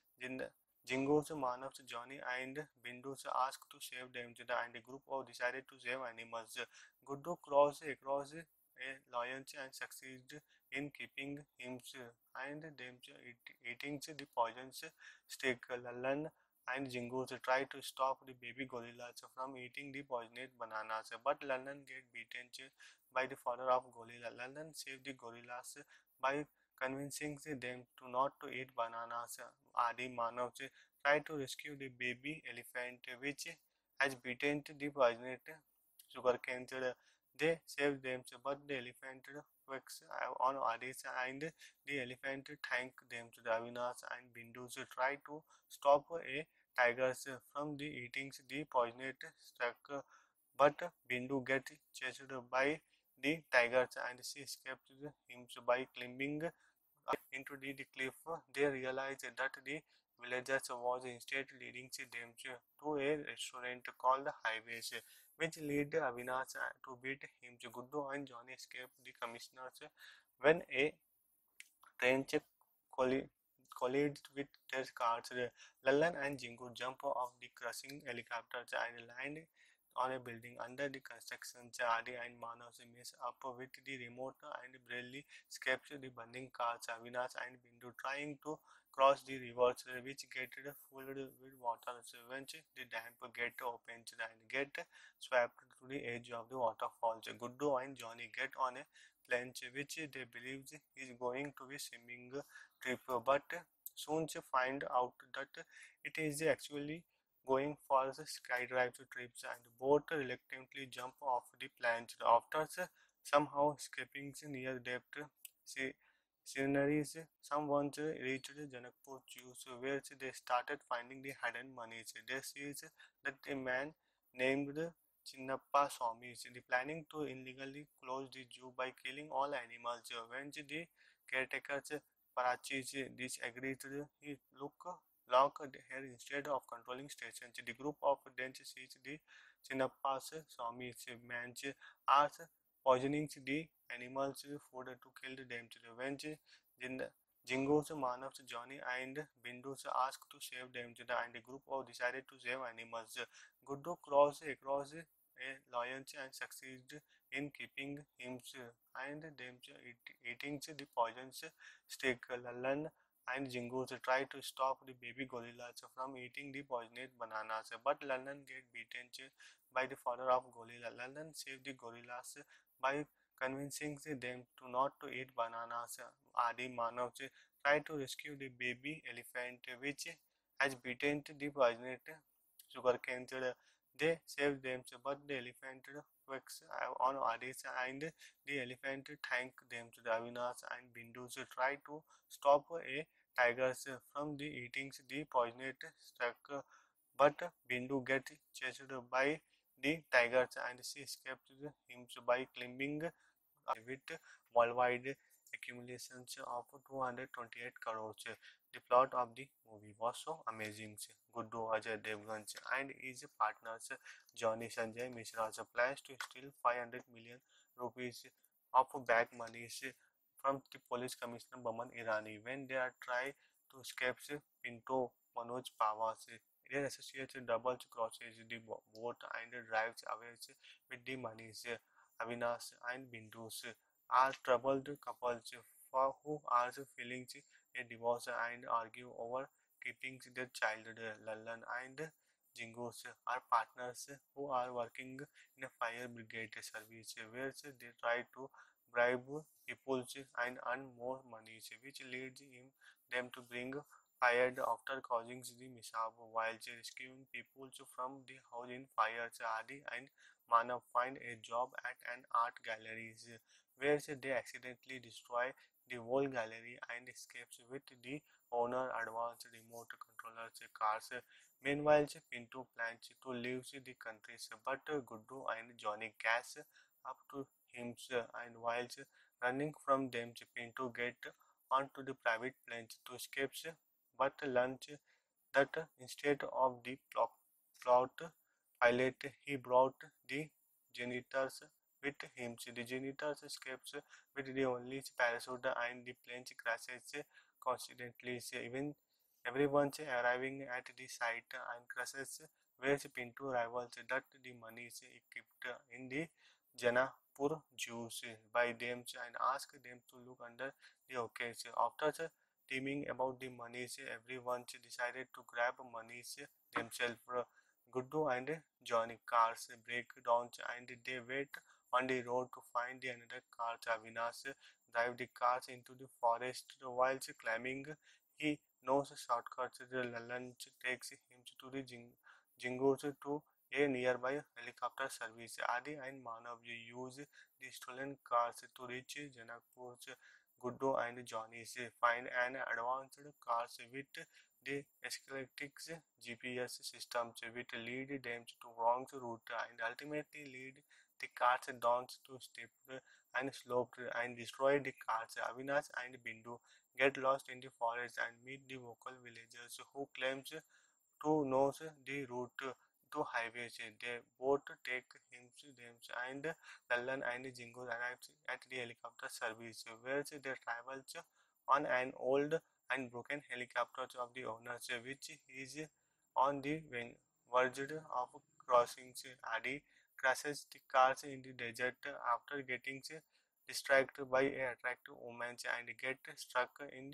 Jingo's Manav's Johnny and Bindu's asked to save them, and the group of decided to save animals. Guddu crossed across a lion and succeeded in keeping him and them eating the poisonous stick. Lallan and Jingo's try to stop the baby gorillas from eating the poisonous bananas, but Lallan get beaten by the father of gorilla. Lallan saved the gorillas by convincing them to not to eat bananas. Adi Manav try to rescue the baby elephant which has beaten the poisonous sugarcane. They save them, but the elephant works on Adis and the elephant thank them. The Avinash and Bindus try to stop a tigers from the eating the poisoned stuck, but Bindu gets chased by the tigers and she escapes him by climbing into the cliff. They realize that the villagers was instead leading them to a restaurant called the Highways, which lead Avinash to beat him. Guddu and Johnny escape the commissioners when a train collided with their cars. Lallan and Jingu jump off the crushing helicopters and land on a building under the construction. Adi and Manav mess up with the remote and barely escapes the burning cars. Avinash and Bindu trying to cross the rivers which get full with water. So eventually the dam get opens and get swept to the edge of the waterfalls. Guddu and Johnny get on a planche which they believe is going to be swimming trip, but soon find out that it is actually going for the skydive trips and both reluctantly jump off the planche after somehow escaping near depth. See, sceneries, someone reached Janakpur Jews where they started finding the hidden monies. They see that a man named Chinnappa Swami is planning to illegally close the zoo by killing all animals. When the caretakers Parachis disagreed, he locked here instead of controlling stations. The group of then sees the Chinnappa's Swami's man's are poisoning the animals' food to kill them. When Jingo's Manav's Johnny and Bindu's asked to save them, and the group of decided to save animals. Guddu crossed across a lion and succeeded in keeping him and them eating the poisonous stick. Lallan and Jingo's try to stop the baby gorillas from eating the poisonous bananas, but Lallan get beaten by the father of gorilla. Lallan saved the gorillas by convincing them to not to eat bananas. Adi Manav tried to rescue the baby elephant which has beaten the poisoned sugarcane. They saved them, but the elephant quakes on Adi's and the elephant thanked them. The Avinash and Bindu tried to stop a tigers from the eating the poisoned stuck, but Bindu gets chased by the tigers and she escapes him by climbing with worldwide accumulations of 228 crores. The plot of the movie was so amazing. Guddu Ajay Devgan and his partners Johnny Sanjay Mishra plans to steal 500 million rupees of bag money from the police commissioner Baman Irani when they are trying to escape Pinto Manoj Pawar. Their associates double crosses the boat and drives away with the money. Avinash and Bindus are troubled couples for who are feeling a divorce and argue over keeping their child. Lallan and Jingos are partners who are working in a fire brigade service where they try to bribe people and earn more money, which leads them to bring fire after causing the mishap while rescuing people from the house in fire. Adi and Manav find a job at an art gallery where they accidentally destroy the whole gallery and escapes with the owner advanced remote controller cars. Meanwhile, Pinto plans to leave the country, but Guddu and Johnny catch up to him and while running from them, Pinto get onto the private plane to escape, but learns that instead of the plot pilot, he brought the janitors with him. The janitors escapes with the only parachute and the plane crashes constantly. Even everyone arriving at the site and crashes where Pinto rivals that the money is kept in the Janapur Jews by them and ask them to look under the occasion. After teaming about the monies, everyone decided to grab monies themselves. Guddu and Johnny cars break down and they wait on the road to find the another car. Avinash drive the cars into the forest while climbing. He knows shortcuts. The lunch takes him to the Jingos to a nearby helicopter service. Adi and Manav use the stolen cars to reach Janakpur. Guddu and Johnny find an advanced cars with the Escalatics GPS systems which lead them to wrong route and ultimately lead the cars down to steep and sloped and destroy the cars. Avinash and Bindu get lost in the forest and meet the local villagers who claims to know the route to highways. They both take him them and Lallan and Jingo arrive at the helicopter service where they travel on an old and broken helicopter of the owners which is on the verge of crossing. Adi crashes the cars in the desert after getting distracted by a attractive woman and get stuck in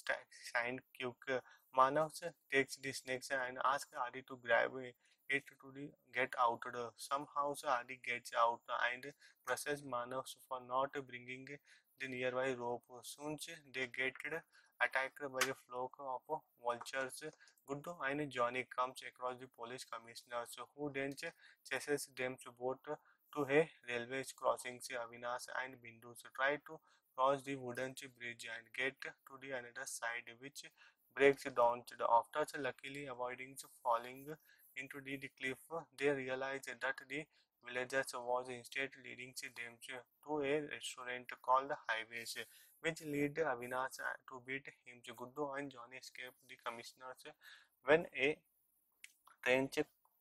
sand cube. Manav takes the snakes and asks Adi to grab it to get out. Somehow Adi gets out and crushes Manav for not bringing the nearby rope. Soon they get attacked by a flock of vultures. Guddu and Johnny comes across the police commissioners who then chases them both to a railway crossing. Avinash and Bindu try to cross the wooden bridge and get to the another side which breaks down after luckily avoiding falling into the cliff. They realize that the villagers was instead leading them to a restaurant called Highways, which lead Avinash to beat him. Guddu and Johnny escape the commissioners when a train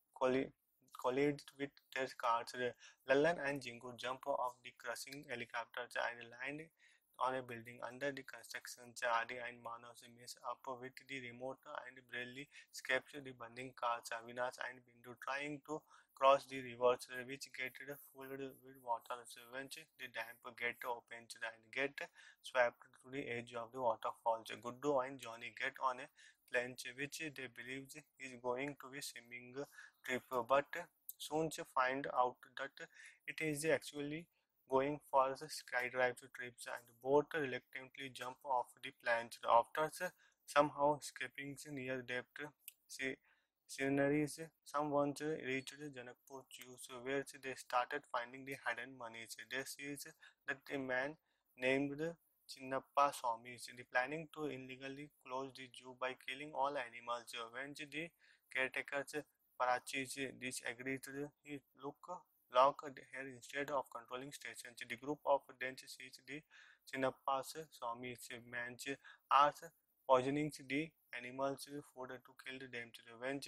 collided with their cars. Lallan and Jingo jump off the crushing helicopters and land on a building under the construction. Adi and Manas mess up with the remote and barely escapes the burning cars. Avinash and Bindu trying to cross the rivers which get full with water. When the dam get opened and get swept to the edge of the waterfalls. Guddu and Johnny get on a plane which they believe is going to be swimming trip, but soon she find out that it is actually going for the skydive trips and both reluctantly jump off the plane after somehow escaping near depth sceneries. Someone reached Janakpur Jews where they started finding the hidden monies. They sees that a man named Chinnappa Swami is planning to illegally close the zoo by killing all animals. When the caretakers Parachis disagreed, he locked here instead of controlling stations. The group of then sees the Chinnappa's Swami's man are poisoning the animals food to kill them. When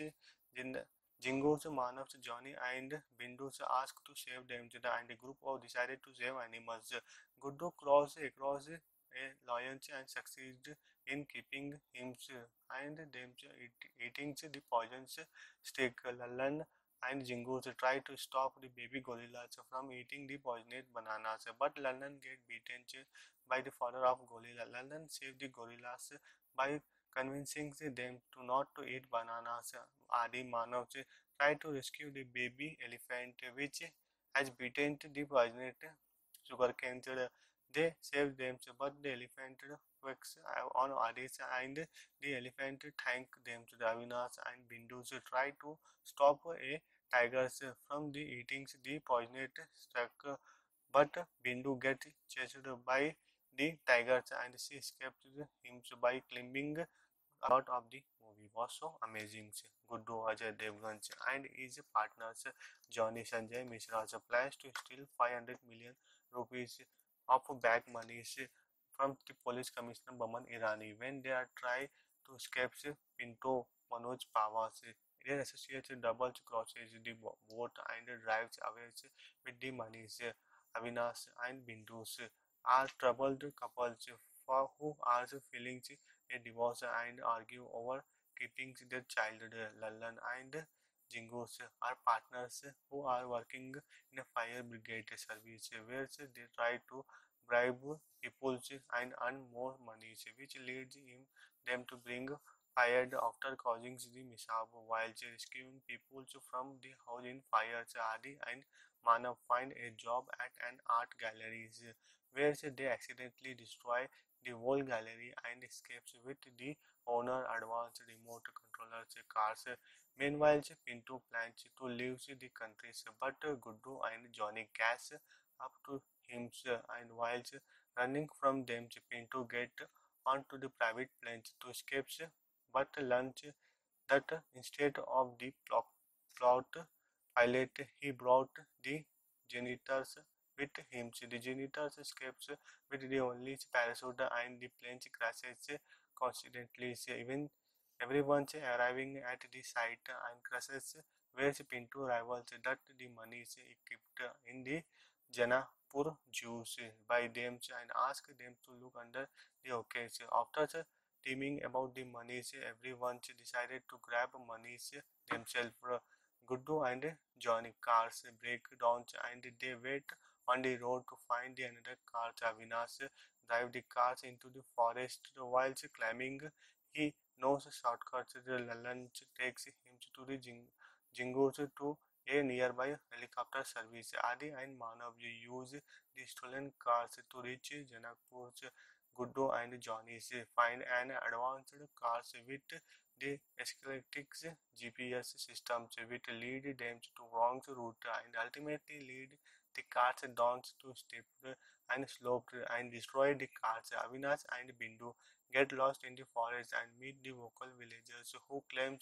Jingo's Manav's Johnny and Bindu's asked to save them, and the group of decided to save animals. Guddu crossed across a lion and succeeded in keeping him and them eating the poisonous stick. Lalan and Jingo's try to stop the baby gorillas from eating the poisoned bananas, but Lalan get beaten by the father of gorilla. Lalan saved the gorillas by convincing them to not to eat bananas. Adi Manav tried to rescue the baby elephant which has beaten the poisoned sugarcane. They saved them, but the elephant works on Adi's and the elephant thanked them to the Avinash and Bindu try to stop a tigers from the eating the poisoned stuck, but Bindu get chased by the tigers and she escaped him by climbing lot of the movie was so amazing. Guddu Ajay Devgan and his partners Johnny Sanjay Mishra plans to steal 500 million rupees of bag money from the police commissioner Baman Irani. When they are try to escape Pinto Manoj Pawar, their associate double crosses the boat and drives away with the money. Avinash and Bindus are troubled couples for who are feeling a divorce and argue over keeping their child. Lallan and Jingos are partners who are working in a fire brigade service where they try to bribe people and earn more money, which leads them to bring fire after causing the mishap while rescuing people from the house in fire. Adi and Manav find a job at an art gallery where they accidentally destroy the whole gallery and escapes with the owner advanced remote controllers cars. Meanwhile, Pinto plans to leave the country, but Guddu and Johnny catch up to him and while running from them, Pinto get onto the private planes to escape, but learns that instead of the plot pilot, he brought the janitors with him. The janitors escapes with the only parachute and the plane crashes constantly. Even everyone arriving at the site and crashes where Pinto rivals that the money is equipped in the Janapur Jews by them and ask them to look under the occasion. After teaming about the monies, everyone decided to grab monies themselves. Guddu and Johnny cars break down and they wait on the road to find the another car. Avinash drive the cars into the forest while climbing. He knows shortcuts. The lunch takes him to the Jingos to a nearby helicopter service. Adi and Manav use the stolen cars to reach Janakpur. Guddu and Johnny find an advanced cars with the Escalatics GPS systems which lead them to wrong route and ultimately lead the cars down to steep and sloped and destroy the cars. Avinash and Bindu get lost in the forest and meet the local villagers who claims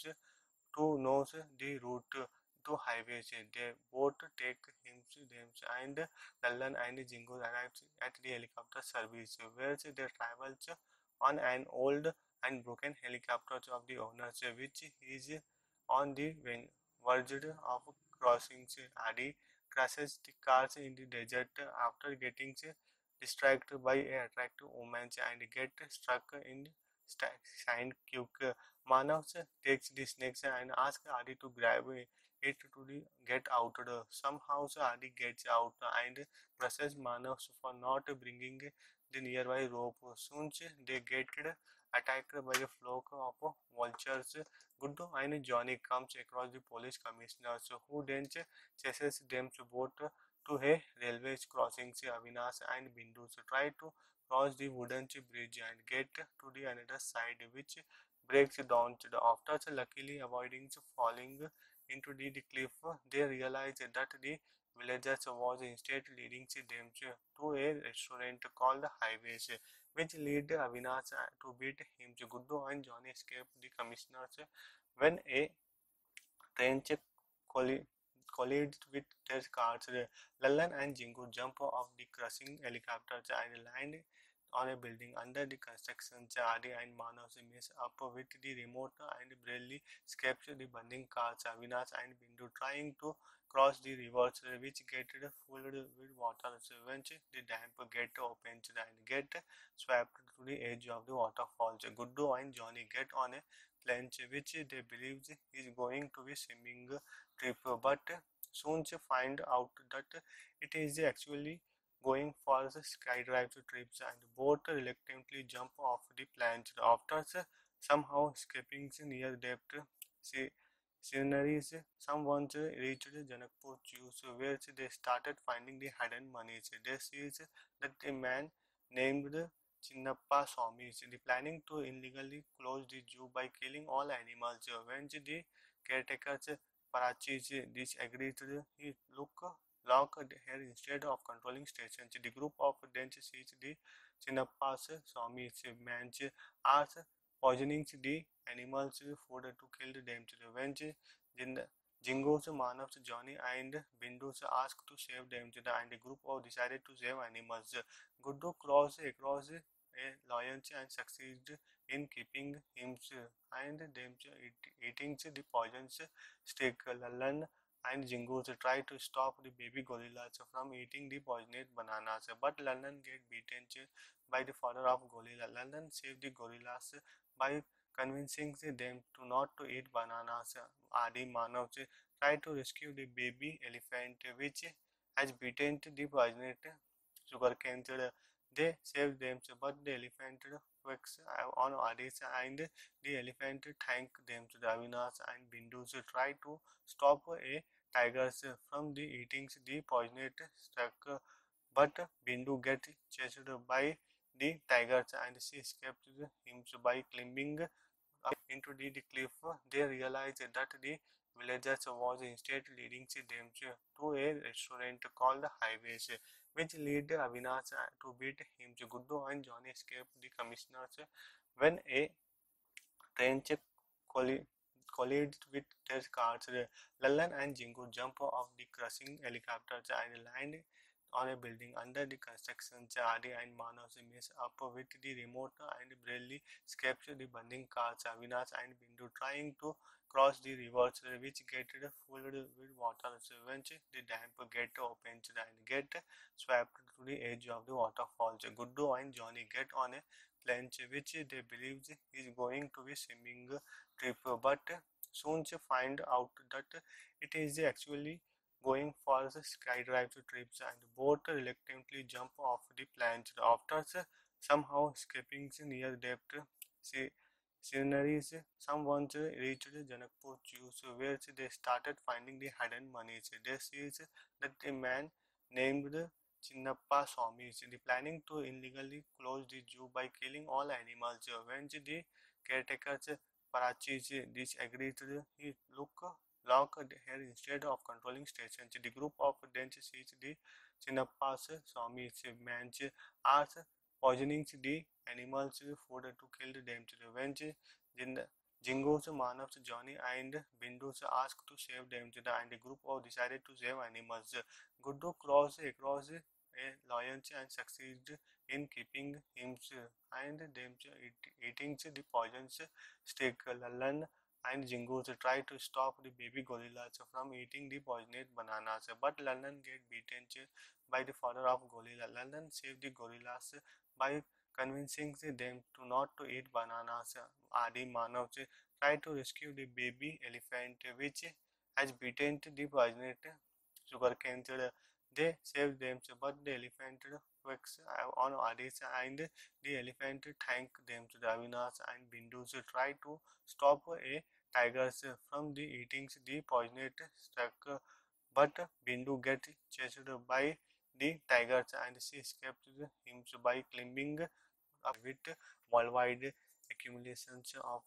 to know the route to highways. They both take him them and Lallan and Jingo arrives at the helicopter service where they travel on an old and broken helicopter of the owners which is on the verge of crossing. Adi crashes the cars in the desert after getting distracted by an attractive woman and get stuck in sand queue. Manav takes the snakes and asks Adi to grab it to get out. Somehow Adi gets out and crushes Manav for not bringing the nearby rope. Soon they get attacked by a flock of vultures. Guddu and Johnny comes across the police commissioners who then chases them both to a railway crossing. Avinash and Bindu try to cross the wooden bridge and get to the another side, which breaks down to the after luckily avoiding falling into the cliff. They realize that the villagers was instead leading them to a restaurant called Highways, which lead Avinash to beat him. Guddu and Johnny escape the commissioners when a train collided with their cars. Lallan and Jingu jump off the crushing helicopters and land on a building under the construction. Adi and Manas mess up with the remote and barely escapes the burning cars. Avinash and Bindu trying to cross the rivers which get full with water. Once the dam get opened and get swept to the edge of the waterfalls. Guddu and Johnny get on a planche which they believe is going to be swimming trip, but soon they find out that it is actually going for the skydive trips and both reluctantly jump off the planche after somehow escaping near depth sceneries. Someone reached Janakpur Jews where they started finding the hidden monies. They see that a man named Chinnappa Swami is planning to illegally close the zoo by killing all animals. When the caretakers Parachis disagreed, he locked here instead of controlling stations. The group of then sees the Chinnappa's Swami's men are poisoning the animals' food to kill them. When Jingo's Manav's Johnny and Bindu's asked to save them, and the group of decided to save animals. Guddu crossed across a lion and succeeded in keeping him and them eating the poisons stick. Lallan and Jingo's try to stop the baby gorillas from eating the poisoned bananas, but Lallan get beaten by the father of gorilla. Lallan saved the gorillas by convincing them to not to eat bananas. Adi Manav try to rescue the baby elephant which has beaten the poisoned sugarcane. They save them, but the elephant works on Adi's and the elephant thank them. Avinash and Bindu try to stop a tigers from the eating the poisoned stuck, but Bindu gets chased by the tigers and she escapes him by climbing up into the cliff. They realize that the villagers was instead leading them to a restaurant called Highways, which lead Avinash to beat him. Guddu and Johnny escape the commissioners when a train collided with their cars. Lallan and Jingu jump off the crushing helicopters and land on a building under the construction. Adi and Manas mess up with the remote and barely escapes the burning cars. Avinash and Bindu trying to cross the rivers which get full with water. Once the dam get opened and get swept to the edge of the waterfalls. Guddu and Johnny get on a planche which they believe is going to be swimming trip, but soon they find out that it is actually going for the skydive trips and both reluctantly jump off the planche after somehow escaping near depth sceneries. Someone reached Janakpur Jews where they started finding the hidden monies. They see that a man named Chinnappa Swami is planning to illegally close the zoo by killing all animals. When the caretakers Parachis disagreed, he locked here instead of controlling stations. The group of then sees the Chinnappa's Swami's men are poisoning the animals' food to kill them. When Jingo's Manav's Johnny and Bindu's asked to save them, and the group of decided to save animals. Guddu crossed across a lion and succeeded in keeping him and them eating the poisons stick. Lallan and Jingu try to stop the baby gorillas from eating the poisoned bananas, but Lallan get beaten by the father of gorilla. Lallan saved the gorillas by convincing them to not to eat bananas. Adi Manav try to rescue the baby elephant which has beaten the poisoned sugarcane. They save them, but the elephant quakes on Adis, and the elephant thank them. Avinash and Bindu try to stop a tigers from the eating the poisoned stuck, but Bindu gets chased by the tigers and she escapes him by climbing up with worldwide accumulations of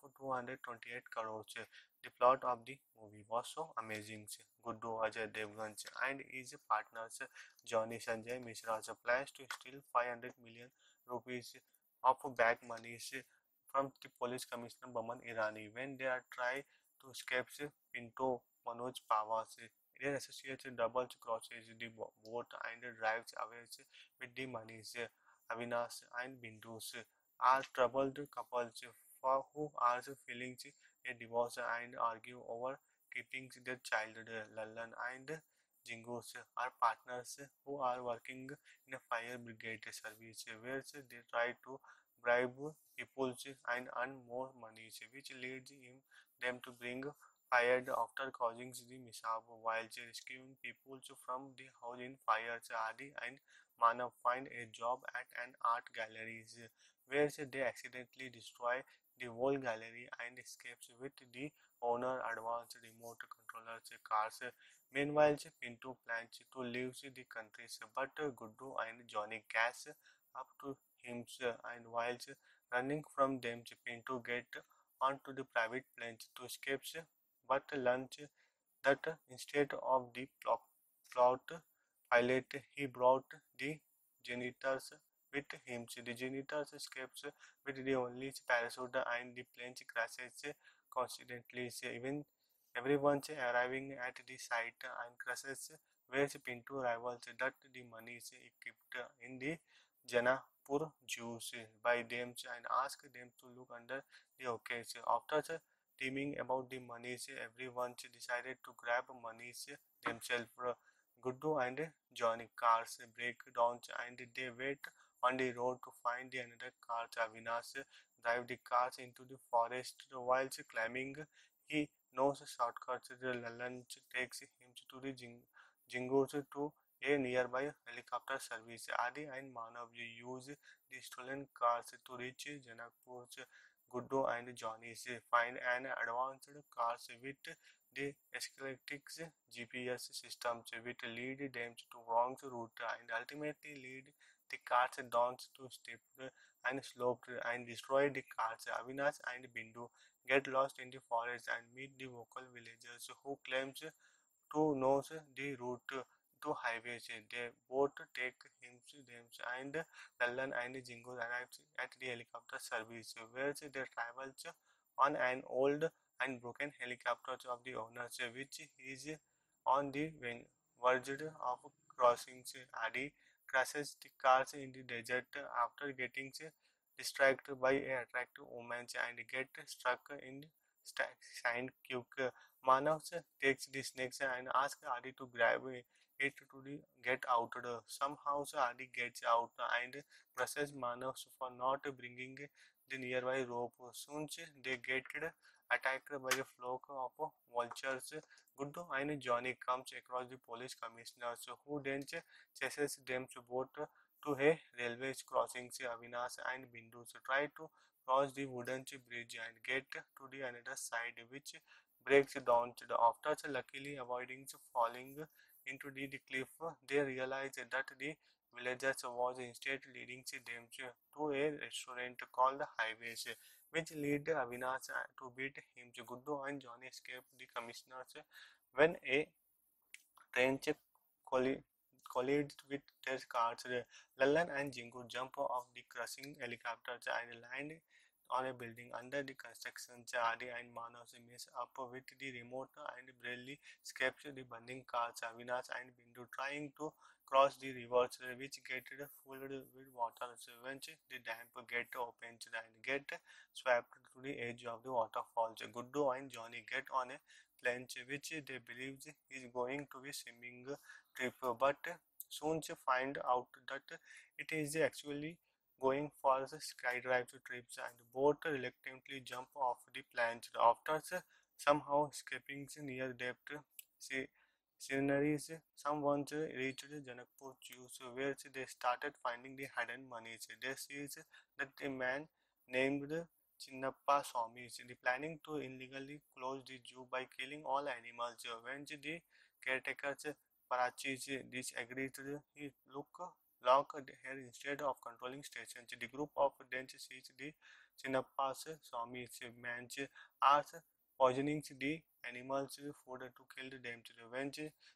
228 crores. The plot of the movie was so amazing. Guddu Ajay Devgan and his partners Johnny Sanjay Mishra plans to steal 500 million rupees of back monies from the police commissioner Baman Irani when they are trying to escape Pinto Manoj Pawar. Their associate doubles crosses the boat and drives away with the monies. Avinash and Bindus are troubled couples for who are feeling a divorce and argue over keeping their child. Lallan and Jingus are partners who are working in a fire brigade service where they try to bribe people and earn more money, which leads them to bring fire after causing the mishap while rescuing people from the house in fire. Adi and Manav find a job at an art gallery where they accidentally destroy the whole gallery and escapes with the owner advanced remote controllers cars. Meanwhile, Pinto plans to leave the country, but Guddu and Johnny catch up to him and whilst running from them, Pinto get onto the private planes to escape, but learns that instead of the plot pilot, he brought the janitors with him. The janitors escapes with the only parachute and the plane crashes constantly. Even everyone arriving at the site and crashes where Pinto rivals that the money is equipped in the Janapur Jews by them and ask them to look under the okay. After teaming about the monies, everyone decided to grab monies themselves. Guddu and Johnny cars break down and they wait on the road to find the another car. Avinash drive the cars into the forest while climbing. He knows shortcuts. The lunch takes him to the Jingos to a nearby helicopter service. Adi and Manav use the stolen cars to reach Janakpur. Guddu and Johnny find an advanced cars with the Escalatics GPS systems which lead them to wrong route and ultimately lead the cars down to steep and sloped and destroy the cars. Avinash and Bindu get lost in the forest and meet the local villagers who claims to know the route to highways. They both take him them and Lallan and Jingo arrive at the helicopter service where they travel on an old and broken helicopter of the owners which is on the verge of crossing. Adi crashes the cars in the desert after getting distracted by an attractive woman and get stuck in sand cube. Manav takes the snakes and asks Adi to grab it to get out. Somehow Adi gets out and presses Manav for not bringing the nearby rope. Soon they get attacked by a flock of vultures. Guddu and Johnny comes across the police commissioners who then chases them both to a railway crossing. Avinash and Bindu try to cross the wooden bridge and get to the another side which breaks down. After luckily avoiding falling into the cliff, they realize that the villagers was instead leading them to a restaurant called the Highways, which lead Avinash to beat him. Guddu and Johnny escape the commissioners when a train collided with their cars. Lallan and Jingu jump off the crushing helicopters and land on a building under the construction. Adi and Manas mess up with the remote and barely escapes the burning cars. Avinash and Bindu trying to cross the rivers which get filled with water. So once the dam get opened and get swept to the edge of the waterfalls. Guddu and Johnny get on a plunge which they believe is going to be swimming trip, but soon they find out that it is actually going for the skydive trips and both reluctantly jump off the planche after somehow escaping near depth. sceneries. Some once reached Janakpur Jews, where they started finding the hidden monies. They sees that a man named Chinnappa Swami is planning to illegally close the zoo by killing all animals. When the caretakers Parachis disagreed, he locked here instead of controlling stations. The group of then seized the Chinnappa's Swami's man's as poisoning the animals' food to kill them. When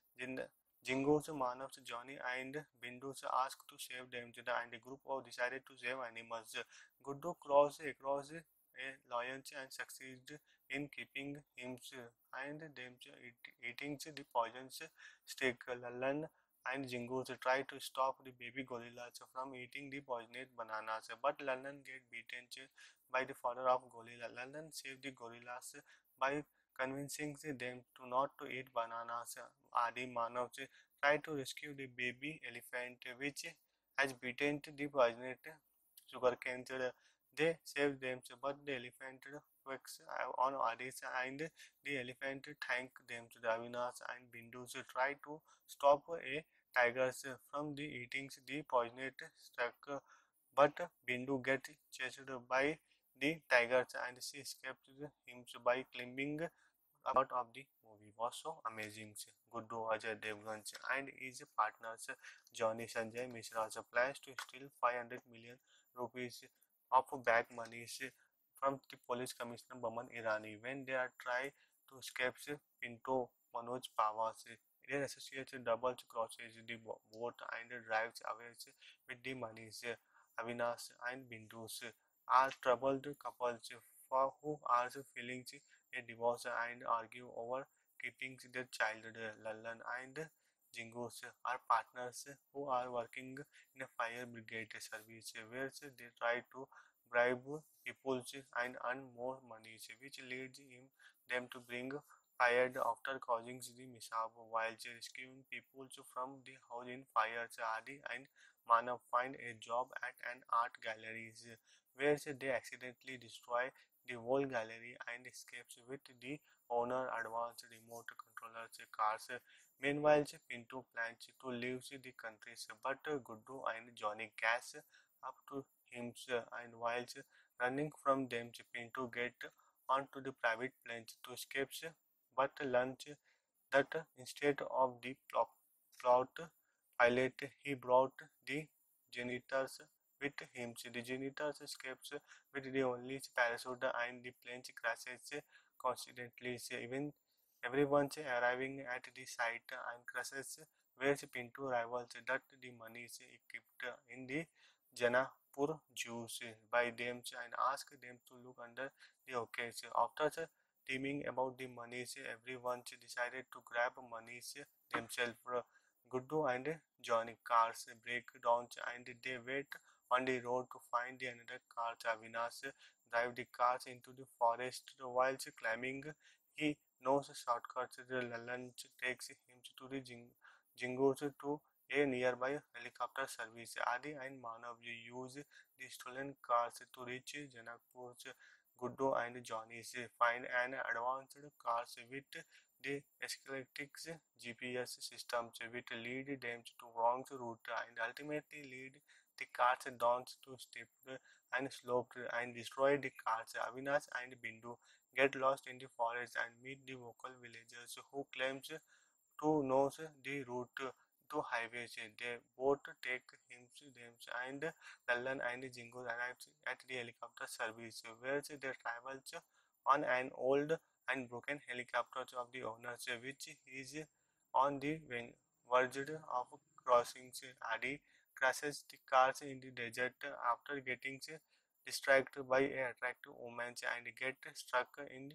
Jingo's Manav's Johnny and Bindu's asked to save them, and the group of decided to save animals. Guddu crossed across a lion and succeeded in keeping him and them eating the poisonous steak. Lallan and Jingo's try to stop the baby gorillas from eating the poisoned bananas, but Lallan get beaten by the father of gorilla. Lallan saved the gorillas by convincing them to not to eat bananas. Adi Manav tried to rescue the baby elephant which has beaten the poisoned sugarcane. They saved them, but the elephant works on Adi's and the elephant thanked them. The Avinas and Bindus try to stop a tigers from the eating the poisoned stuck, but Bindu gets chased by the tigers and she escaped him by climbing out of the movie was so amazing. Guddu Ajay Devgan and his partners Johnny Sanjay Mishra plans to steal 500 million rupees of bag money from the police commissioner Baman Irani. When they are trying to escape, Pinto Manoj Pawar, their associates double crosses the boat and drives away with the money. Avinash and Bindus are troubled couples for who are feeling a divorce and argue over keeping their child. Lallan and Jingos are partners who are working in a fire brigade service where they try to bribe people and earn more money, which leads them to bring fire after causing the mishap while rescuing people from the house in fire. Adi and Manav find a job at an art gallery where they accidentally destroy the whole gallery and escapes with the owner advanced remote controller cars. Meanwhile, Pinto plans to leave the country, but Guddu and Johnny catch up to him and while running from them, Pinto get onto the private planes to escape, but learns that instead of the plot pilot, he brought the janitors with him. The janitors escapes with the only parachute and the plane crashes constantly. Even everyone arriving at the site and crashes where Pinto rivals that the money is equipped in the Janapur Jews by them and ask them to look under the occasion. After teaming about the monies, everyone decided to grab monies themselves. Guddu and Johnny cars break down and they wait on the road to find the another car. Avinash drive the cars into the forest while climbing. He knows shortcuts. The lunch takes him to the Jingos to a nearby helicopter service. Adi and Manav use the stolen cars to reach Janakpur. Guddu and Johnny find an advanced cars with the Escalatics GPS systems which lead them to wrong route and ultimately lead the cars down to steep and sloped and destroy the cars. Avinash and Bindu get lost in the forest and meet the local villagers who claims to know the route to highways. They both take him them and Lallan and Jingo arrive at the helicopter service where they travel on an old and broken helicopter of the owners which is on the verge of crossing. Adi crashes the cars in the desert after getting distracted by a attractive woman and get stuck in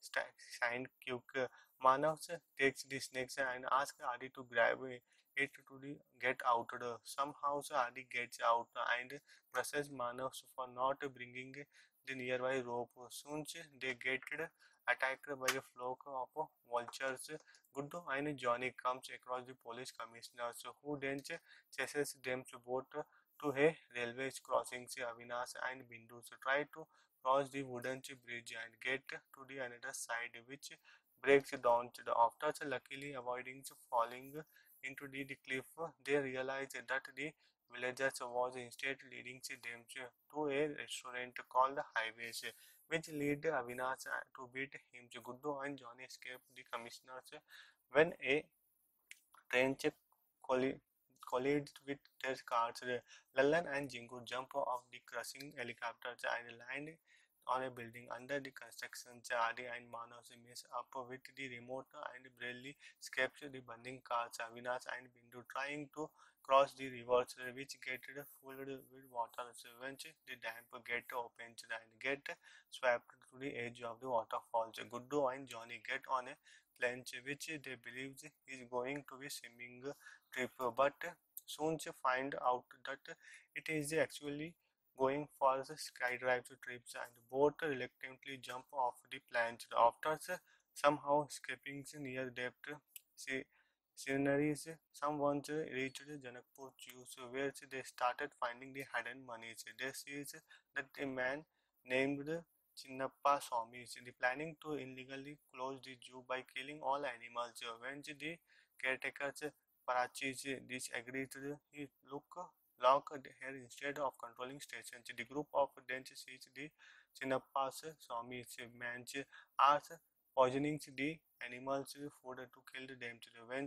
sand cube. Manav takes the snakes and asks Adi to grab it to get out. Somehow Adi gets out and crushes Manav for not bringing the nearby rope. Soon they get attacked by a flock of vultures. Guddu and Johnny comes across the police commissioners who then chases them both to a railway crossing. Avinash and Bindu try to cross the wooden bridge and get to the another side which breaks down after luckily avoiding falling into the cliff. They realize that the villagers was instead leading them to a restaurant called Highways, which lead Avinash to beat him. Guddu and Johnny escape the commissioners when a train colli- collided with their cars. Lallan and Jingu jump off the crushing helicopters and land on a building under the construction. Adi and Manas mess up with the remote and barely escapes the burning cars. Avinash and Bindu trying to cross the rivers which get full with water. So eventually the dam get opened and get swept to the edge of the waterfalls. Guddu and Johnny get on a planche which they believe is going to be swimming trip, but soon they find out that it is actually going for the skydive trips and both reluctantly jump off the planche after somehow escaping the near depth sceneries. Someone reached Janakpur Jews where they started finding the hidden monies. They see that a man named Chinnappa Swami is planning to illegally close the zoo by killing all animals. When the caretakers Parachis disagreed, he locked here instead of controlling stations. The group of then sees the Chinnappa's Swami's men are poisoning the animals' food to kill them. When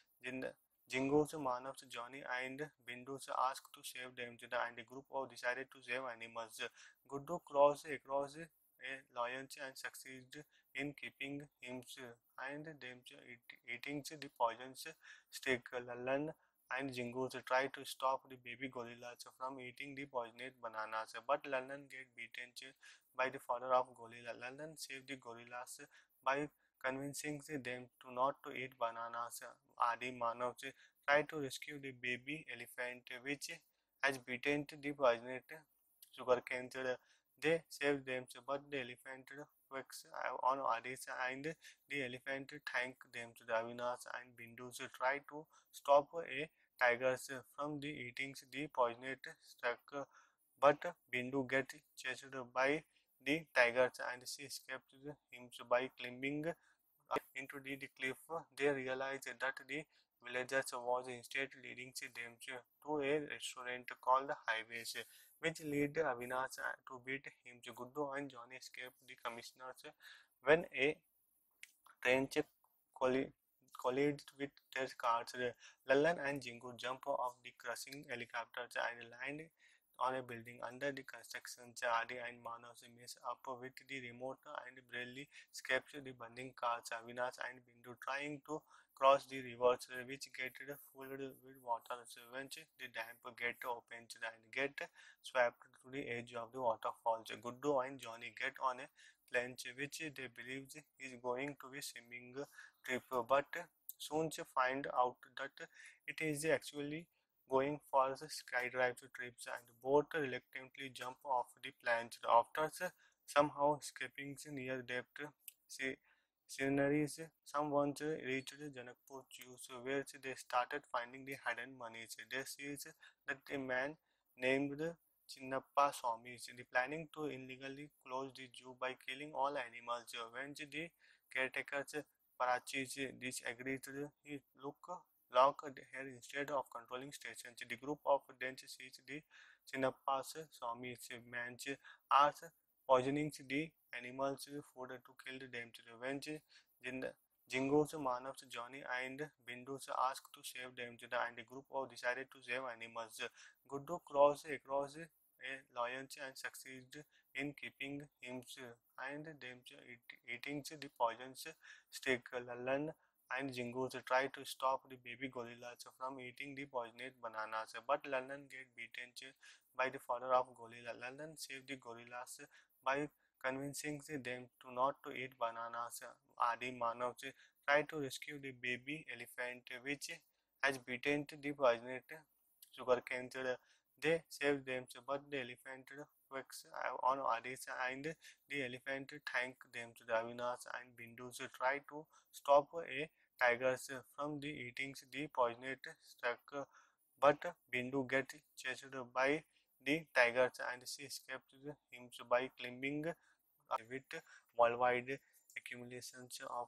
Jingo's Manav's Johnny and Bindu's asked to save them, and the group of decided to save animals. Guddu crossed across a lion and succeeded in keeping him and them eating the poisonous stick. Lallan and Jingo's try to stop the baby gorillas from eating the poisonous bananas, but Lallan get beaten by the father of gorilla. Lallan saved the gorillas by convincing them to not to eat bananas. Adi Manav try to rescue the baby elephant which has beaten the poisonous sugarcane. They save them, but the elephant works on Adi's and the elephant thank them. The Avinash and Bindus try to stop a tigers from the eating the poisonous stuck, but Bindu get chased by the tigers and she escaped him by climbing into the cliff. They realized that the villagers was instead leading them to a restaurant called Highways, which lead Avinash to beat him. Guddu and Johnny escape the commissioners when a train collided with their cars. Lallan and Jingu jump off the crushing helicopters and land on a building under the construction. Adi and Manas mess up with the remote and barely escapes the burning cars. Avinash and Bindu trying to cross the rivers which get full with water. So eventually the dam get opened and get swept to the edge of the waterfalls. Guddu and Johnny get on a planche which they believe is going to be swimming trip, but soon they find out that it is actually going for the skydive trips and both reluctantly jump off the planche after somehow escaping the near depth sceneries. Someone reached Janakpur Jews where they started finding the hidden monies. They see that a man named Chinnappa Swami is planning to illegally close the zoo by killing all animals. When the caretakers Parachis disagreed, he locked here instead of controlling stations. The group of then sees the Chinnappa's Swami's men are poisoning the animals' food to kill them. When Jingo's Manav's Johnny and Bindu's asked to save them, and the group of decided to save animals. Guddu crossed across a lion and succeeded in keeping him and them eating the poisonous stick. Lallan and Jingo's try to stop the baby gorillas from eating the poisonous bananas, but Lallan get beaten by the father of gorilla. Lallan saved the gorillas by convincing them to not to eat bananas. Adi Manav try to rescue the baby elephant which has beaten the poisonous sugarcane. They save them, but the elephant works on Adi's and the elephant thank them. The Avinash and Bindus try to stop a tigers from the eating the poisonous stuck, but Bindu get chased by the tigers and she escaped him by climbing with worldwide accumulations of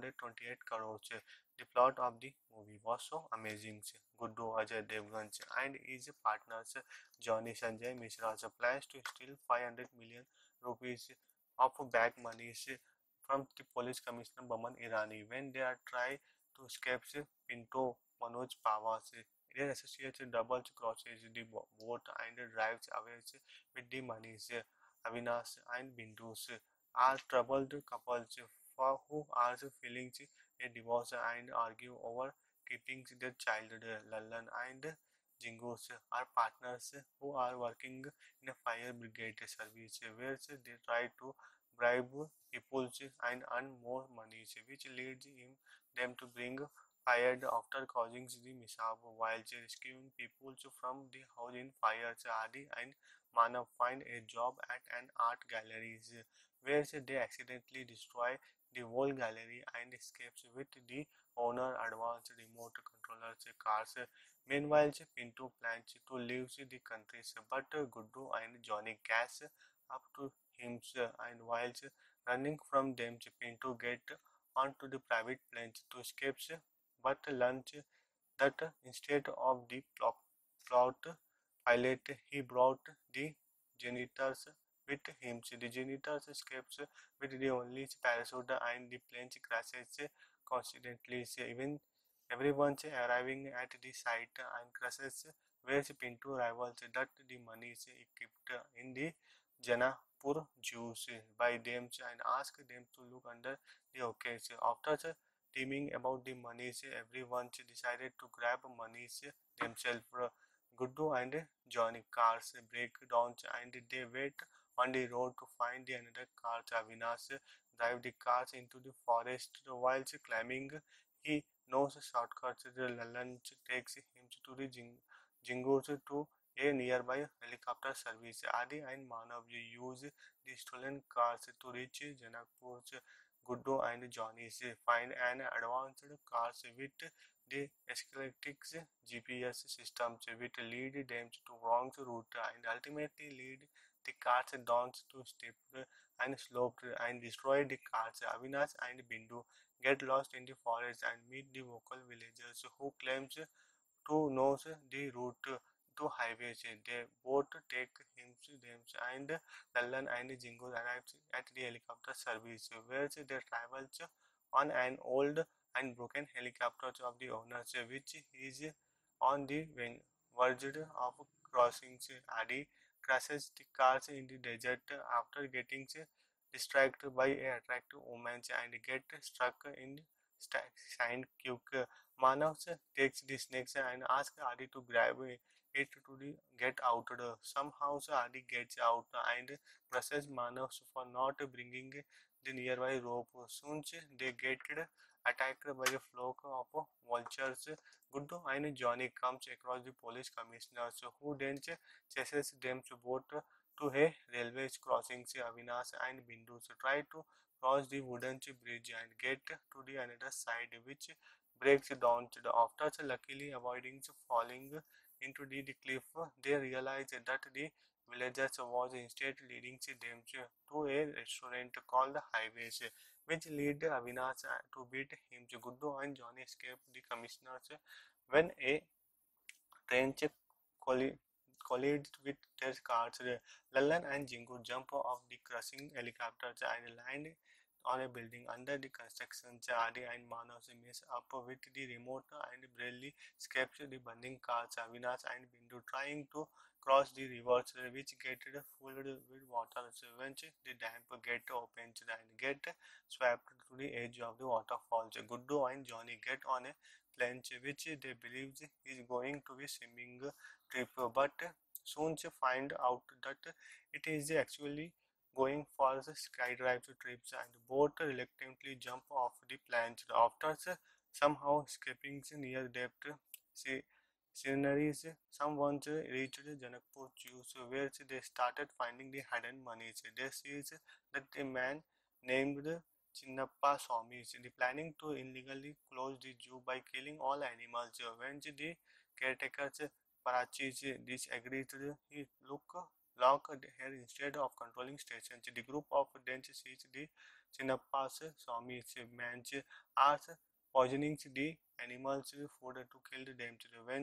228 crores. The plot of the movie was so amazing. Guddu Ajay Devgan and his partners Johnny Sanjay Mishra plans to steal 500 million rupees of back monies from the police commissioner Baman Irani when they are trying to escape Pinto Manoj Pawar. Their associate double crosses the boat and drives away with the monies. Avinash and Bindus are troubled couples for who are feeling a divorce and argue over keeping their child. Lallan and Jingoos are partners who are working in a fire brigade service where they try to bribe people and earn more money, which leads them to bring fired after causing the mishap while rescuing people from the house in fire. Adi and Manav find a job at an art gallery where they accidentally destroy the whole gallery and escapes with the owner advanced remote controllers cars. Meanwhile, Pinto plans to leave the country, but Guddu and Johnny catch up to him, and while running from them, Pinto get onto the private planes to escape, but learns that instead of the plot pilot, he brought the janitors with him. The janitors escapes with the only parachute and the plane crashes constantly. Even everyone arriving at the site and crashes where Pinto rivals that the money is kept in the Janapur Jews by them and ask them to look under the occasion. After teaming about the monies, everyone decided to grab monies themselves. Guddu and Johnny cars break down and they wait on the road to find the another car. Avinash drive the cars into the forest while climbing. He knows shortcuts. The lunch takes him to the Jingos to a nearby helicopter service. Adi and Manav use the stolen cars to reach Janakpur. Guddu and Johnny find an advanced cars with the Escalatics GPS systems which lead them to wrong route and ultimately lead the cars down to steep and sloped and destroy the cars. Avinash and Bindu get lost in the forest and meet the local villagers who claims to know the route to highways. They both take him them and Lallan and Jingo arrives at the helicopter service where they travel on an old and broken helicopter of the owners which is on the verge of crossing. Adi crashes the cars in the desert after getting distracted by an attractive woman and get stuck in sand cube. Manav takes the snakes and asks Adi to grab it to get out. Somehow Adi gets out and crushes Manav for not bringing the nearby rope. Soon they get attacked by a flock of vultures. Guddu and Johnny comes across the police commissioners who then chases them both to a railway crossing. Avinash and Bindu try to cross the wooden bridge and get to the another side which breaks down after luckily avoiding falling into the cliff. They realize that the villagers was instead leading them to a restaurant called the Highways, which lead Avinash to beat him. Guddu and Johnny escape the commissioners when a train collided with their cars. Lallan and Jingu jump off the crushing helicopters and land on a building under the construction. Adi and Manav mess up with the remote and barely escapes the burning cars. Avinash and Bindu trying to cross the rivers which get full with water. When the dam get opened and get swept to the edge of the waterfalls. Guddu and Johnny get on a plunge which they believe is going to be swimming trip, but soon find out that it is actually going for the skydive trips and both reluctantly jump off the planche after somehow escaping near depth sceneries. Someone reached Janakpur Jews where they started finding the hidden monies. They see that a man named Chinnappa Swami is planning to illegally close the zoo by killing all animals. When the caretakers Parachis disagreed, he looked lock here instead of controlling stations. The group of then sees the Chinnappa's Swami's man's are poisoning the animals' food to kill them. When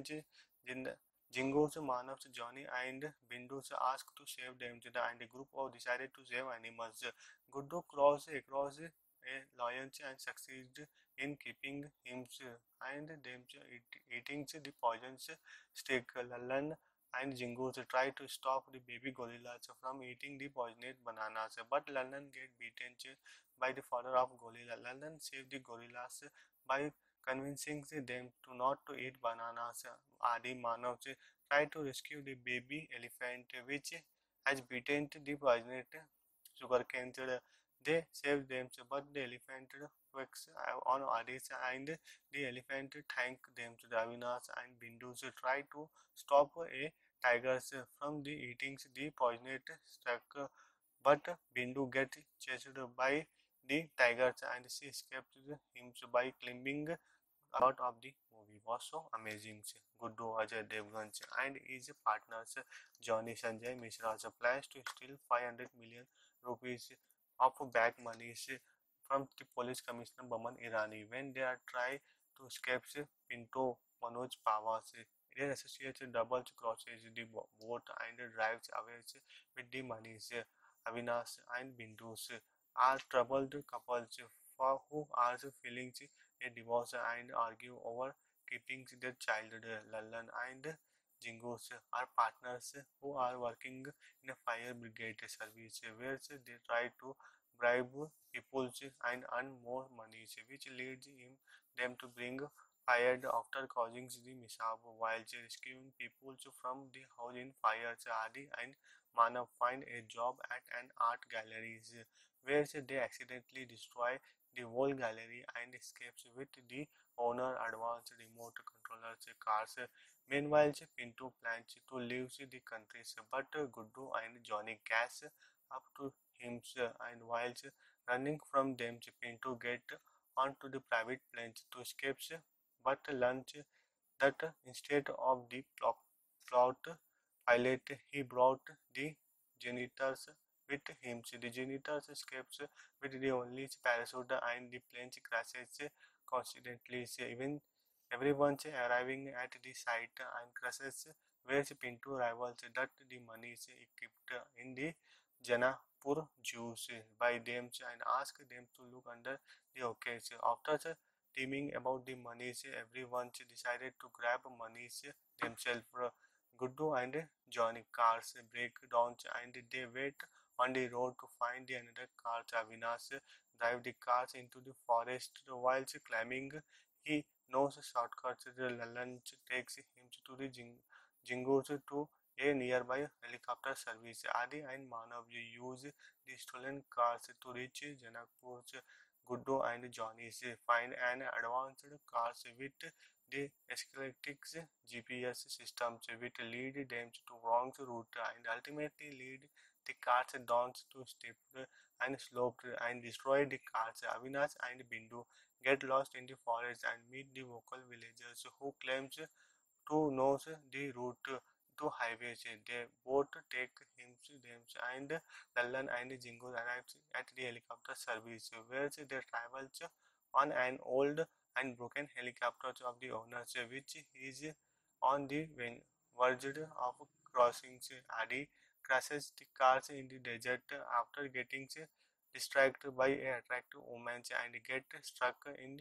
Jingo's Manav's Johnny and Bindu's asked to save them, and the group of decided to save animals. Guddu crossed across a lion and succeeded in keeping him and them eating the poisonous stick. Lallan and Jingo's try to stop the baby gorillas from eating the poisonous bananas, but Lallan get beaten by the father of gorilla. Lallan saved the gorillas by convincing them to not to eat bananas. Adi Manav try to rescue the baby elephant which has beaten the poisonous sugarcane. They save them, but the elephant works on Adi's and the elephant thank them to the Avinash and Bindu try to stop a tigers from the eating the poisoned stuck, but Bindu gets chased by the tigers and she escapes him by climbing out of the movie was so amazing. Guddu Ajay Devgan and his partners Johnny Sanjay Mishra plans to steal 500 million rupees of bag money from the police commissioner Baman Irani. When they are trying to escape, Pinto Manoj Pawar their associates double crosses the boat and drives away with the money. Avinash and Bindus are troubled couples for who are feeling a divorce and argue over keeping their child. Lallan and Jingos are partners who are working in a fire brigade service where they try to bribe people and earn more money, which leads them to bring fire after causing the mishap while rescuing people from the house in fire. Adi and Manav find a job at an art gallery where they accidentally destroy the whole gallery and escapes with the owner advanced remote controllers cars. Meanwhile, Pinto plans to leave the country, but Guddu and Johnny catch up to him and while running from them, Pinto get onto the private planes to escape, but learns that instead of the plot pilot, he brought the janitors with him. The janitors escapes with the only parachute and the plane crashes constantly. Even everyone arriving at the site and crashes where Pinto rivals that the money is equipped in the Janapur Jews by them and ask them to look under the occasion. After teaming about the monies, everyone decided to grab monies themselves. Guddu and Johnny cars break down and they wait on the road to find the another car. Avinash drive the cars into the forest while climbing. He knows shortcuts. The lunch takes him to the Jingos to a nearby helicopter service. Adi and Manav use the stolen cars to reach Janakpur. Guddu and Johnny find an advanced cars with the Escalatics GPS systems which lead them to wrong route and ultimately lead the cars down to steep and sloped and destroy the cars. Avinash and Bindu get lost in the forest and meet the local villagers who claims to know the route to highways. They both take him them and Lallan and Jingo arrive at the helicopter service where they travel on an old and broken helicopter of the owners which is on the verge of crossing. Adi crashes the cars in the desert after getting distracted by a attractive woman and get stuck in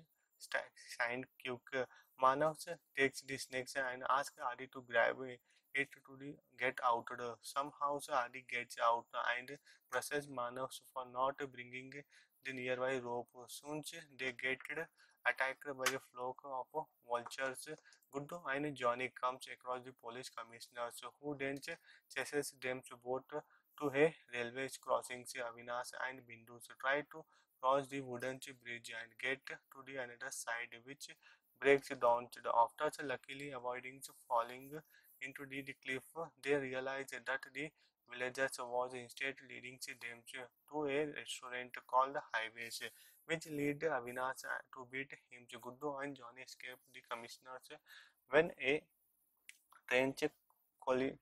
sand cube. Manav takes the snakes and asks Adi to grab it to get out. Somehow Adi gets out and crushes Manav for not bringing the nearby rope. Soon they get attacked by a flock of vultures. Guddu and Johnny comes across the police commissioners who then chases them both to a railway crossing. Avinash and Bindu try to cross the wooden bridge and get to the another side which breaks down after luckily avoiding falling into the cliff. They realize that the villagers was instead leading them to a restaurant called Highways, which lead Avinash to beat him. Guddu and Johnny escape the commissioners when a train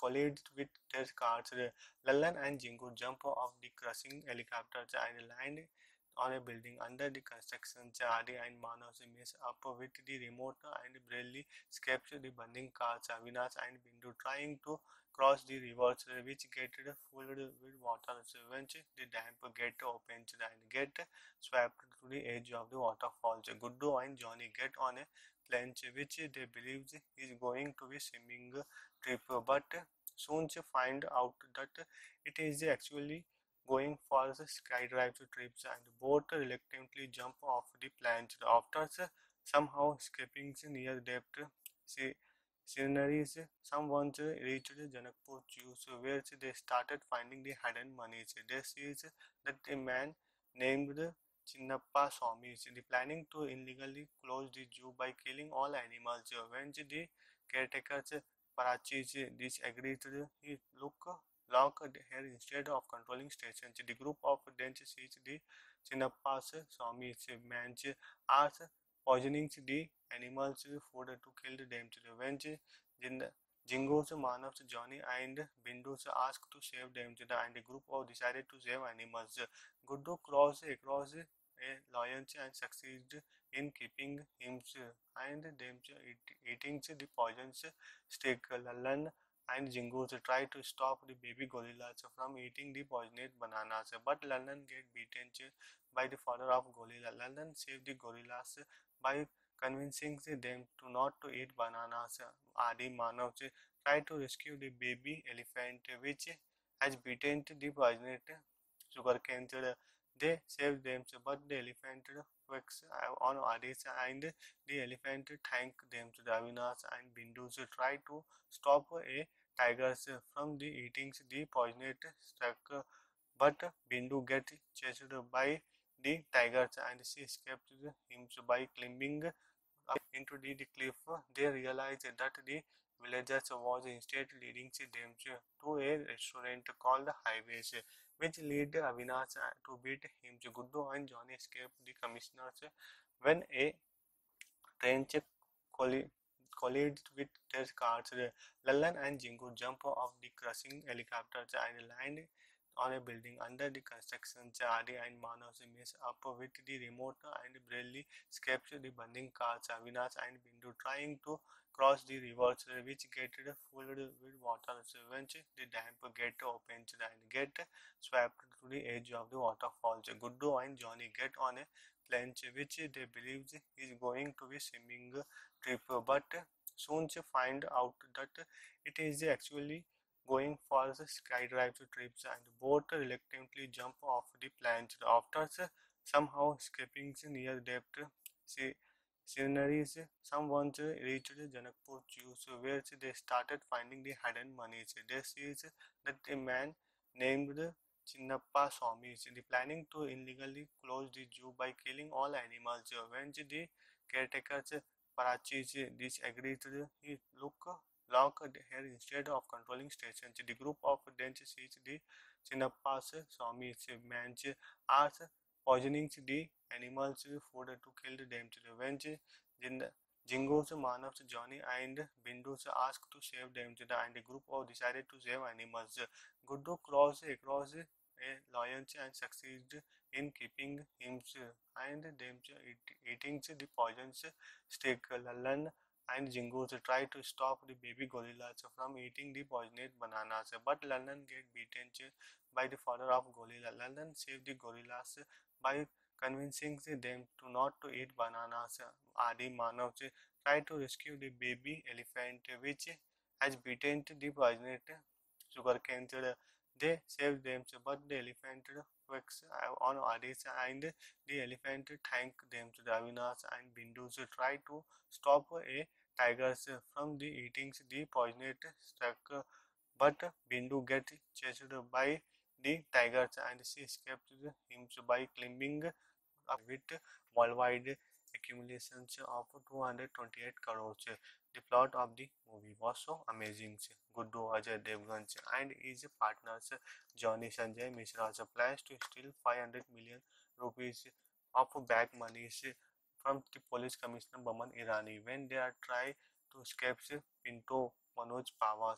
collided with their cars. Lallan and Jingu jump off the crushing helicopters and land on a building under the construction. Adi and Manas mess up with the remote and barely escapes the burning cars. Avinash and Bindu trying to cross the rivers which get full with water. So eventually the dam get opened and get swept to the edge of the waterfalls. Guddu and Johnny get on a planche which they believe is going to be swimming trip, but soon they find out that it is actually going for the skydive trips and both reluctantly jump off the planche after somehow escaping near depth. See, sceneries, someone reached Janakpur Jews where they started finding the hidden monies. They sees that a man named Chinnappa Swami is planning to illegally close the zoo by killing all animals. When the caretakers Parachis disagreed, he locked here instead of controlling stations. The group of then sees the Chinnappa's Swami's man are poisoning the animals food to kill them. When Jingo's Manav's Johnny and Bindu's asked to save them, and the group of decided to save animals. Guddu crossed across a lion and succeeded in keeping him and them eating the poisonous stick. Lallan and Jingo's try to stop the baby gorillas from eating the poisonous bananas, but Lallan get beaten by the father of gorilla. Lallan saved the gorillas by convincing them to not to eat bananas. Adi Manav try to rescue the baby elephant which has beaten the poisonous sugarcane. They save them, but the elephant works on Adi's and the elephant thank them. The Avinash and Bindu try to stop a tigers from the eating the poisonous stuck, but Bindu get chased by the tigers and she escaped him by climbing up into the cliff. They realized that the villagers was instead leading them to a restaurant called Highways, which lead Avinash to beat him. Guddu and Johnny escape the commissioners when a train collided with their cars. Lallan and Jingu jump off the crushing helicopters and land on a building under the construction. Adi and Manas mess up with the remote and barely escapes the burning cars. Avinash and Bindu trying to cross the rivers which get full with water. So eventually the dam get opened and get swept to the edge of the waterfalls. Guddu and Johnny get on a planche which they believe is going to be swimming trip, but soon they find out that it is actually going for the skydive trips and both reluctantly jump off the planche after somehow escaping near depth. See, sceneries, someone reached Janakpur Jews where they started finding the hidden monies. They sees that a man named Chinnappa Swami is planning to illegally close the zoo by killing all animals. When the caretakers Parachis disagreed, he locked here instead of controlling stations. The group of then sees the Chinnappa's Swami's man are poisoning the animals food to kill them. When Jingo's Manav's Johnny and Bindu's asked to save them, and the group of decided to save animals. Guddu crossed across a lion and succeeded in keeping him and them eating the poisonous stick. Lallan and Jingo's try to stop the baby gorillas from eating the poisonous bananas, but Lallan get beaten by the father of gorilla. Lallan saved the gorillas by convincing them to not to eat bananas. Adi Manav try to rescue the baby elephant which has beaten the poisonous sugarcane. They save them, but the elephant works on Adi's and the elephant thank them. The Avinash and Bindu try to stop a tigers from the eating the poisonous stuck, but Bindu get chased by the tigers and she escaped him by climbing up with worldwide accumulations of 228 crores. The plot of the movie was so amazing. Guddu Ajay Devgan and his partners Johnny Sanjay Mishra plans to steal 500 million rupees of bag money from the police commissioner Baman Irani when they are trying to escape Pinto Manoj Pawar.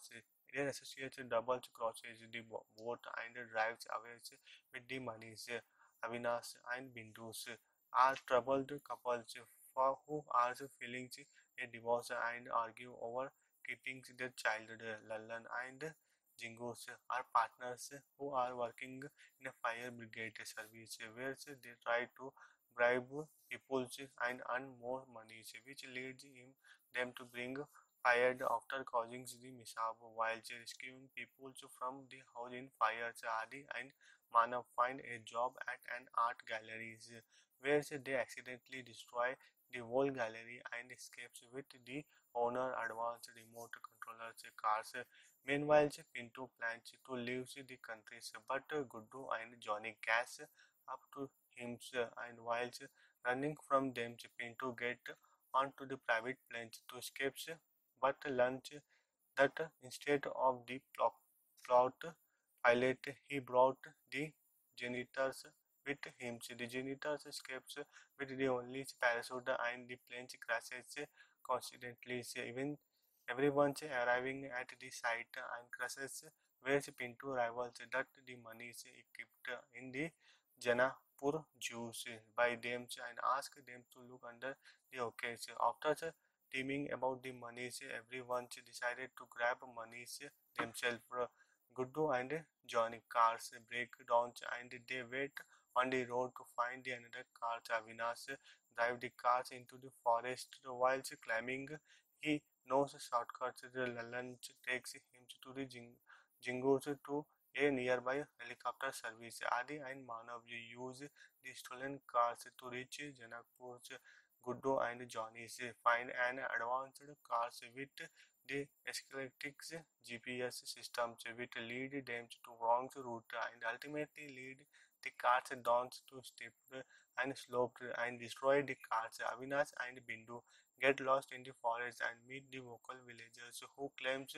Their associates double crosses the boat and drives away with the monies. Avinash and Bindus are troubled couples for who are feeling a divorce and argue over keeping their child. Lallan and Jingos are partners who are working in a fire brigade service where they try to bribe people and earn more money, which leads them to bring fired after causing the mishap while rescuing people from the house in fires. Adi and Manav find a job at an art gallery where they accidentally destroy the whole gallery and escapes with the owner advanced remote controllers cars. Meanwhile, Pinto plans to leave the country, but Guddu and Johnny catch up to him, and while running from them, Pinto get onto the private planes to escape, but learns that instead of the plot pilot, he brought the janitors with him. So the janitors escapes with the only parachute and the plane crashes constantly. So even everyone arriving at the site and crashes where Pinto rivals that the money is kept in the Janapur Jews by them and ask them to look under the occasion. After teaming about the monies, everyone decided to grab monies themselves. Guddu and Johnny cars break down and they wait on the road to find the another car. Avinash drive the cars into the forest while climbing. He knows shortcuts. The lunch takes him to the Jingos to a nearby helicopter service. Adi and Manav use the stolen cars to reach Janakpur. Guddu and Johnny find an advanced cars with the Escalatics GPS systems which lead them to wrong route and ultimately lead the cars down to steep and sloped and destroy the cars. Avinash and Bindu get lost in the forest and meet the local villagers who claims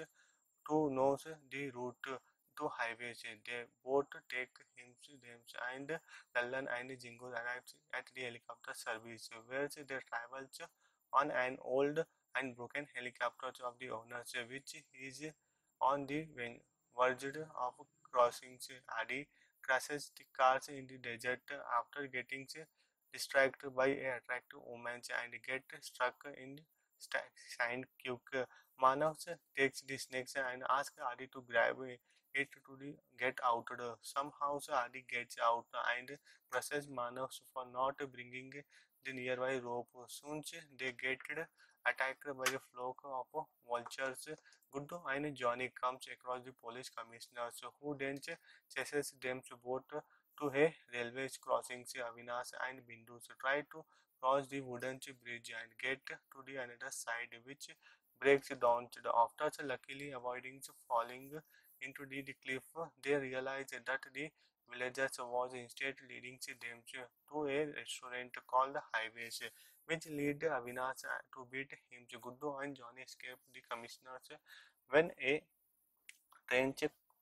to know the route to highways. They both take him them and Lallan and Jingo arrives at the helicopter service where they travel on an old and broken helicopter of the owners which is on the verge of crossing. Adi crashes the cars in the desert after getting distracted by a attractive woman and get stuck in sand cube. Manav takes the snakes and asks Adi to grab it to get out. Somehow Adi gets out and crushes Manav for not bringing the nearby rope. Soon they get attacked by a flock of vultures. Guddu and Johnny comes across the police commissioner who then chases them both to a railway crossing. Avinash and Bindu try to cross the wooden bridge and get to the another side which breaks down to the after luckily avoiding falling into the cliff. They realize that the villagers was instead leading them to a restaurant called the Highways, which lead Avinash to beat him. Guddu and Johnny escape the commissioners when a train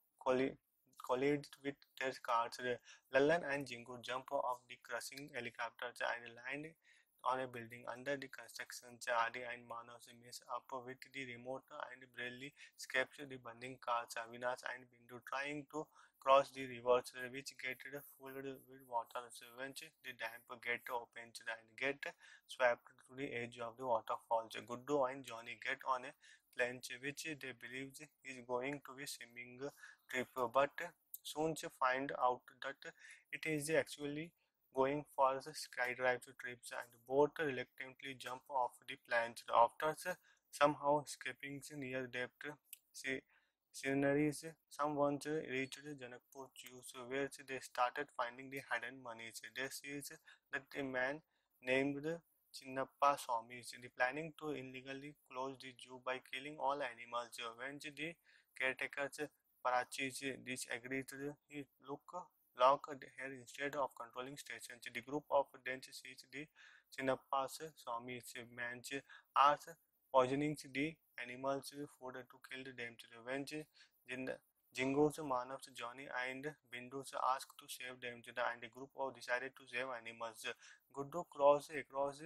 collided with their cars. Lallan and Jingo jump off the crushing helicopters and land on a building under the construction. Adi and Manas mess up with the remote and barely escapes the burning cars. Avinash and Bindu trying to cross the rivers which get full with water. When the dam get opened and get swept to the edge of the waterfalls. Guddu and Johnny get on a planche which they believe is going to be swimming trip, but soon they find out that it is actually going for the skydive trips and both reluctantly jump off the planche after somehow escaping near depth sceneries. Someone reached Janakpur Jews where they started finding the hidden monies. They see that a man named Chinnappa Swami is planning to illegally close the zoo by killing all animals. When the caretakers Parachis disagreed, he locked here instead of controlling stations. The group of then sees the Chinnappa's Swami's men are poisoning the animals' food to kill them. When Jingo's Manav's Johnny and Bindu's asked to save them, and the group of decided to save animals. Guddu cross across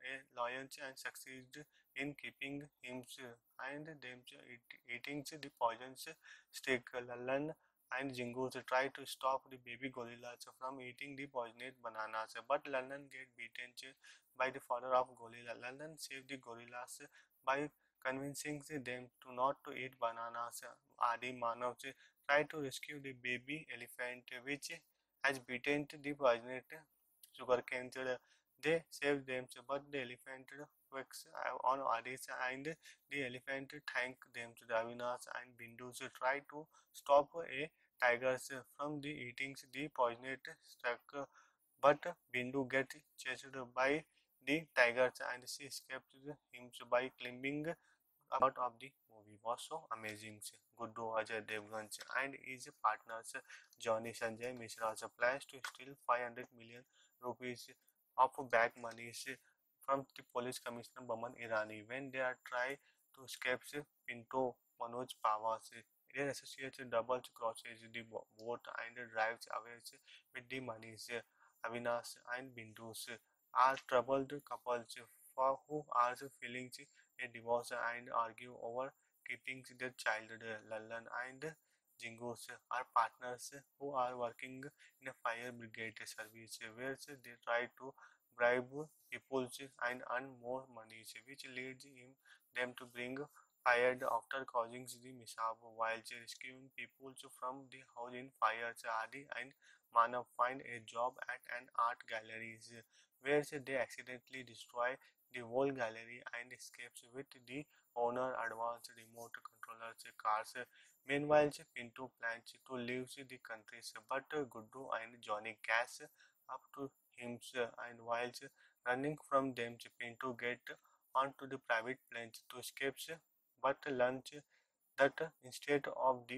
a lion and succeed in keeping him and them eating the poison stick. Lalan and Jingo try to stop the baby gorillas from eating the poisonous bananas, but Lalan get beaten by the father of gorilla. Lalan save the gorillas by convincing them to not to eat bananas. Adi Manav try to rescue the baby elephant which has beaten the poisonous sugarcane. They save them, but the elephant works on Adis and the elephant thank them to Ravinas and Bindus try to stop a tigers from the eating the poisoned stuck, but Bindu get chased by the tigers and she escaped him by climbing about of the movie was so amazing. Guddu Ajay Devgan and his partners Johnny Sanjay Mishra plans to steal 500 million rupees of back money from the police commissioner Baman Irani when they are try to escape Pinto Manoj Pawar. Their associates double crosses the boat and drives away with the money. Avinash and Bindus are troubled couples for who are feeling a divorce and argue over keeping their child. Lallan and Jingos are partners who are working in a fire brigade service where they try to bribe people and earn more money, which leads them to bring fire after causing the mishap while rescuing people from the house in fire. Adi and Manav find a job at an art gallery where they accidentally destroy the whole gallery and escapes with the owner advanced remote controllers cars. Meanwhile, Pinto plans to leave the country, but Guddu and Johnny catch up to him and whilst running from them, Pinto get onto the private planes to escape, but learns that instead of the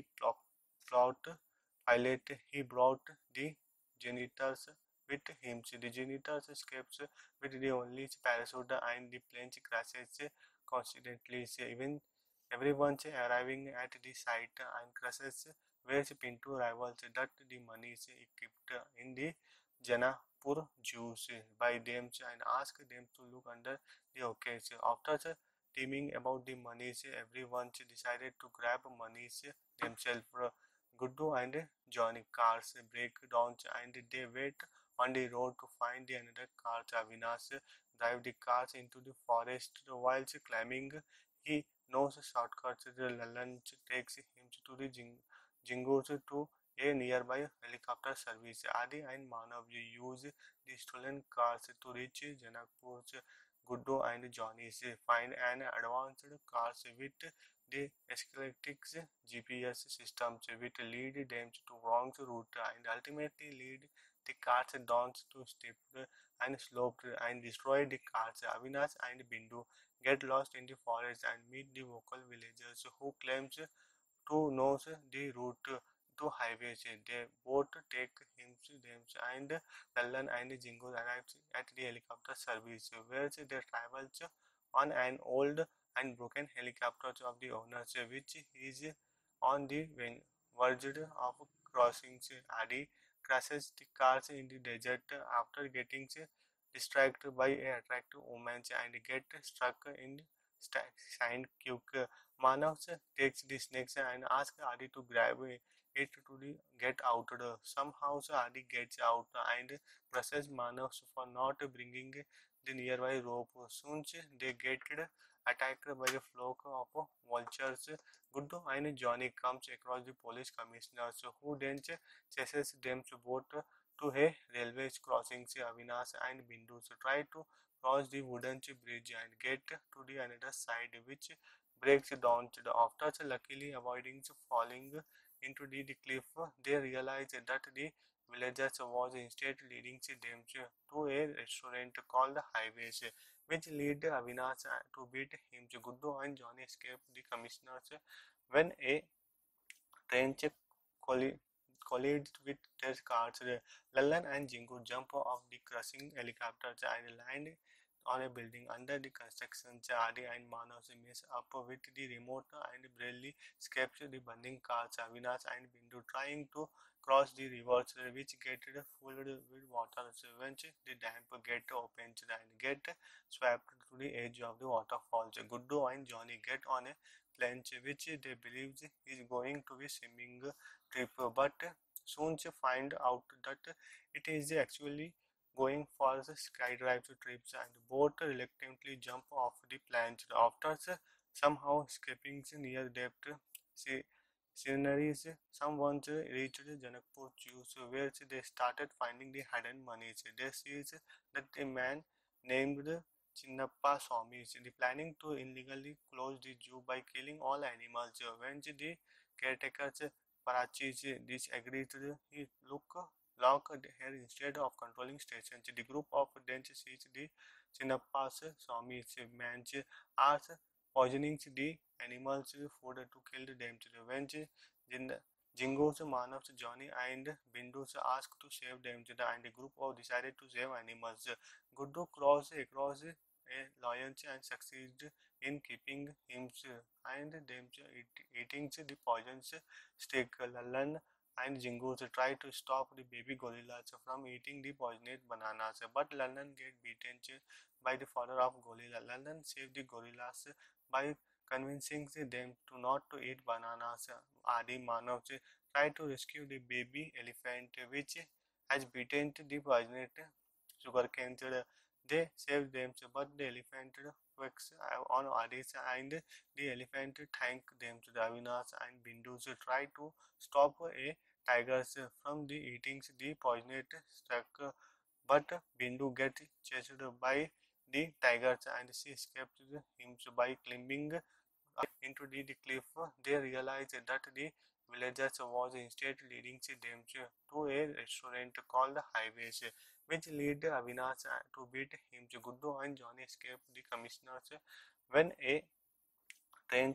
plot pilot, he brought the janitors with him. The janitors escapes with the only parachute and the plane crashes constantly. Even everyone arriving at the site and crashes where Pinto rivals that the money is equipped in the Janapur Jews by them and ask them to look under the occasion. After teaming about the monies, everyone decided to grab monies themselves. Guddu and Johnny cars break down and they wait on the road to find the another car. Avinash drive the cars into the forest while climbing. He knows shortcuts. The lunch takes him to the Jingos to a nearby helicopter service. Adi and Manav use the stolen cars to reach Janakpur. Guddu and Johnny find an advanced cars with the Escalatics GPS systems which lead them to wrong route and ultimately lead the cars down to steep and sloped and destroy the cars. Avinash and Bindu get lost in the forest and meet the local villagers who claims to know the route to highways. They both take him them and Lallan and Jingo arrive at the helicopter service where they travel on an old and broken helicopter of the owners which is on the verge of crossing. Adi crashes the cars in the desert after getting distracted by an attractive woman and get stuck in sand cube. Manav takes the snakes and asks Adi to grab it to get out. Somehow Adi gets out and presses Manav for not bringing the nearby rope. Soon they get attacked by a flock of vultures. Guddu and Johnny comes across the police commissioners who then chases them both to a railway crossing. Avinash and Bindu try to cross the wooden bridge and get to the another side which breaks down after luckily avoiding falling into the cliff. They realize that the villagers was instead leading them to a restaurant called the Highways, which lead Avinash to beat him. Guddu and Johnny escape the commissioners when a train collided with their cars. Lallan and Jingu jump off the crushing helicopters and land on a building under the construction. Adi and Manas mess up with the remote and barely escapes the burning cars. Avinash and Bindu trying to cross the rivers which get filled with water. So once the dam get opened and get swept to the edge of the waterfalls, Guddu and Johnny get on a planche which they believe is going to be swimming trip, but soon find out that it is actually going for the skydive trips and both reluctantly jump off the planche after somehow escaping near depth. See, sceneries, someone reached Janakpur Jews where they started finding the hidden monies. They sees that a man named Chinnappa Swami is planning to illegally close the zoo by killing all animals. When the caretakers Parachis disagreed, he locked here instead of controlling stations. The group of then sees the Chinnappa's Swami's man are poisoning the animals food to kill them. When Jingo's Manav's Johnny and Bindu's asked to save them, and the group of decided to save animals. Guddu crossed across a lion and succeeded in keeping him and them eating the poisonous stick. Lallan and Jingo's try to stop the baby gorillas from eating the poisonous bananas, but Lallan get beaten by the father of gorilla. Lallan saved the gorillas by convincing them to not to eat bananas. Adi Manav tried to rescue the baby elephant which has beaten the poisonous sugarcane. They saved them, but the elephant works on Adi's and the elephant thanked them. The Avinas and Bindus try to stop a tigers from the eating the poisonous stuck, but Bindu gets chased by the tigers and she escaped him by climbing into the cliff. They realized that the villagers was instead leading them to a restaurant called Highways, which lead Avinash to beat him. Guddu and Johnny escape the commissioners when a train